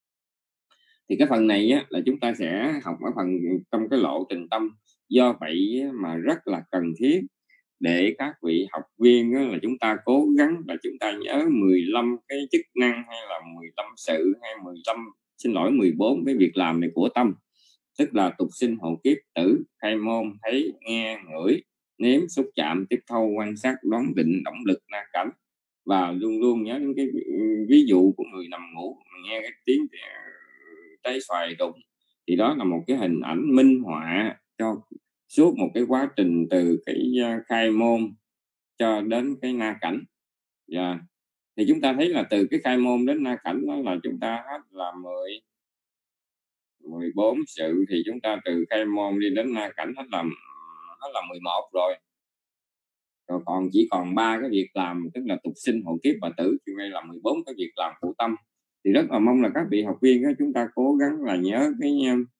Thì cái phần này á, là chúng ta sẽ học ở phần trong cái lộ trình tâm. Do vậy mà rất là cần thiết để các vị học viên á, là chúng ta cố gắng là chúng ta nhớ mười lăm cái chức năng, hay là mười lăm sự, hay mười lăm xin lỗi mười bốn cái việc làm này của tâm, tức là tục sinh, hộ kiếp, tử, khai môn, thấy, nghe, ngửi, nếm, xúc chạm, tiếp thâu, quan sát, đoán định, động lực, na cảnh. và luôn luôn nhớ đến cái ví dụ của người nằm ngủ mà nghe cái tiếng trái xoài rụng, thì đó là một cái hình ảnh minh họa cho suốt một cái quá trình từ cái khai môn cho đến cái na cảnh. Yeah. Thì chúng ta thấy là từ cái khai môn đến na cảnh đó là chúng ta hết là mười mười bốn sự, thì chúng ta từ khai môn đi đến na cảnh hết là hết là mười một rồi. Rồi còn chỉ còn ba cái việc làm, tức là tục sinh, hộ kiếp và tử, thì đây là mười bốn cái việc làm phụ tâm. Thì rất là mong là các vị học viên đó, chúng ta cố gắng là nhớ cái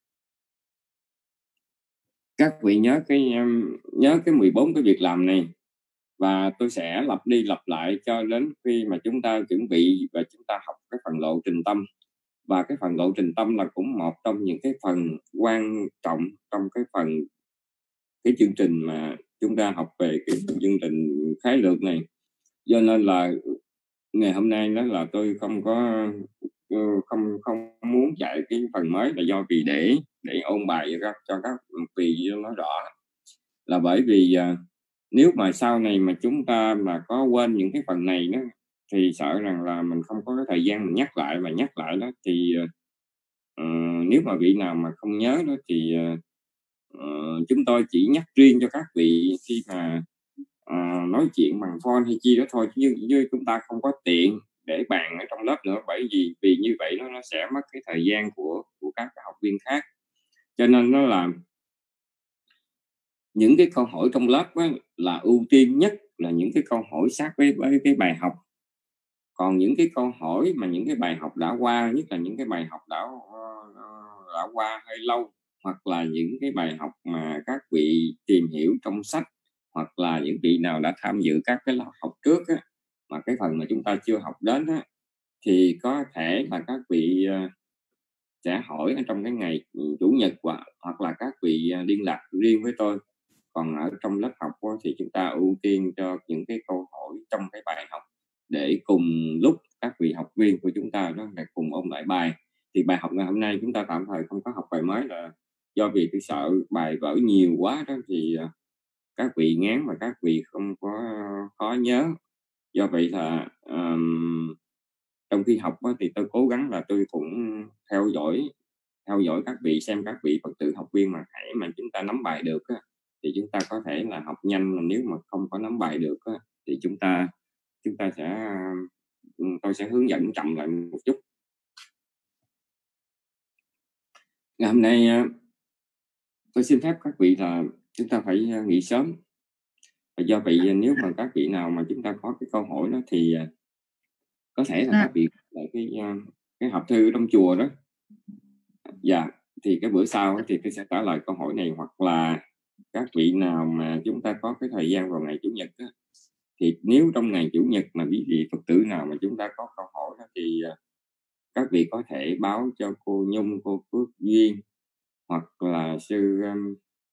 các vị nhớ cái nhớ cái mười bốn cái việc làm này, và tôi sẽ lặp đi lặp lại cho đến khi mà chúng ta chuẩn bị và chúng ta học cái phần lộ trình tâm. Và cái phần lộ trình tâm là cũng một trong những cái phần quan trọng trong cái phần cái chương trình mà chúng ta học về cái chương trình khái lược này. Do nên là ngày hôm nay đó là tôi không có không không muốn chạy cái phần mới, là do vì để để ôn bài cho các cho các vị nó rõ, là bởi vì uh, nếu mà sau này mà chúng ta mà có quên những cái phần này đó, thì sợ rằng là mình không có cái thời gian mình nhắc lại, và nhắc lại đó thì uh, nếu mà vị nào mà không nhớ đó thì uh, chúng tôi chỉ nhắc riêng cho các vị khi mà uh, nói chuyện bằng phone hay chi đó thôi, chứ, chứ chúng ta không có tiện để bàn ở trong lớp nữa, bởi vì vì như vậy nó nó sẽ mất cái thời gian của của các học viên khác. Cho nên nó là những cái câu hỏi trong lớp á, là ưu tiên nhất là những cái câu hỏi sát với, với cái bài học. Còn những cái câu hỏi mà những cái bài học đã qua, nhất là những cái bài học đã đã qua hơi lâu, hoặc là những cái bài học mà các vị tìm hiểu trong sách, hoặc là những vị nào đã tham dự các cái lớp học trước á, mà cái phần mà chúng ta chưa học đến á, thì có thể là các vị uh, sẽ hỏi ở trong cái ngày chủ nhật, hoặc, hoặc là các vị uh, liên lạc riêng với tôi. Còn ở trong lớp học đó, thì chúng ta ưu tiên cho những cái câu hỏi trong cái bài học, để cùng lúc các vị học viên của chúng ta đó là cùng ôn lại bài. Thì bài học ngày hôm nay chúng ta tạm thời không có học bài mới, là do vì tôi sợ bài vở nhiều quá đó thì uh, các vị ngán mà các vị không có khó nhớ. Do vậy là um, trong khi học đó, thì tôi cố gắng là tôi cũng theo dõi theo dõi các vị, xem các vị Phật tử học viên mà hãy mà chúng ta nắm bài được á, thì chúng ta có thể là học nhanh. Mà nếu mà không có nắm bài được á, thì chúng ta chúng ta sẽ tôi sẽ hướng dẫn chậm lại một chút. Ngày hôm nay tôi xin phép các vị là chúng ta phải nghỉ sớm. Và do vậy nếu mà các vị nào mà chúng ta có cái câu hỏi đó thì có thể là các vị lại cái cái hộp thư trong chùa đó. Dạ, thì cái bữa sau thì tôi sẽ trả lời câu hỏi này, hoặc là các vị nào mà chúng ta có cái thời gian vào ngày chủ nhật đó, thì nếu trong ngày chủ nhật mà quý vị Phật tử nào mà chúng ta có câu hỏi đó, thì các vị có thể báo cho cô Nhung, cô Phước Duyên, hoặc là sư um,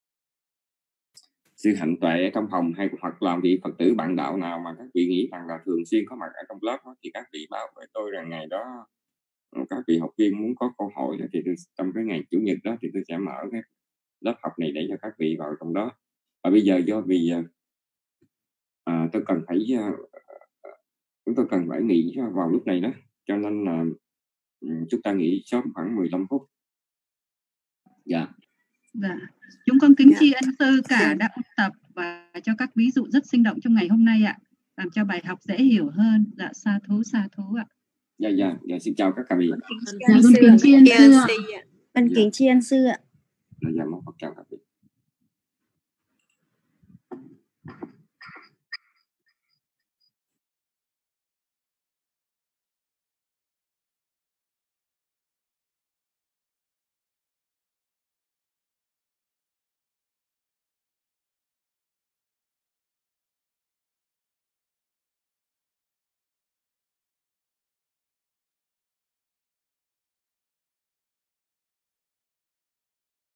sư Hạnh Tuệ ở trong phòng, hay hoặc là vị Phật tử bạn đạo nào mà các vị nghĩ rằng là thường xuyên có mặt ở trong lớp đó, thì các vị báo với tôi rằng ngày đó các vị học viên muốn có câu hỏi đó, thì tôi, trong cái ngày chủ nhật đó thì tôi sẽ mở cái lớp học này để cho các vị vào trong đó. Và bây giờ do vì à, tôi cần phải chúng tôi cần phải nghỉ vào lúc này đó, cho nên là chúng ta nghỉ sớm khoảng mười lăm phút. Dạ. Dạ. Chúng con kính tri ân sư cả đã ôn tập và cho các ví dụ rất sinh động trong ngày hôm nay ạ, làm cho bài học dễ hiểu hơn. Dạ, sa thú sa thú ạ. Dạ dạ, dạ xin chào các vị. Dạ con kính tri ân sư ạ. Con kính tri ân sư ạ. Dạ, dạ, mong chào các vị.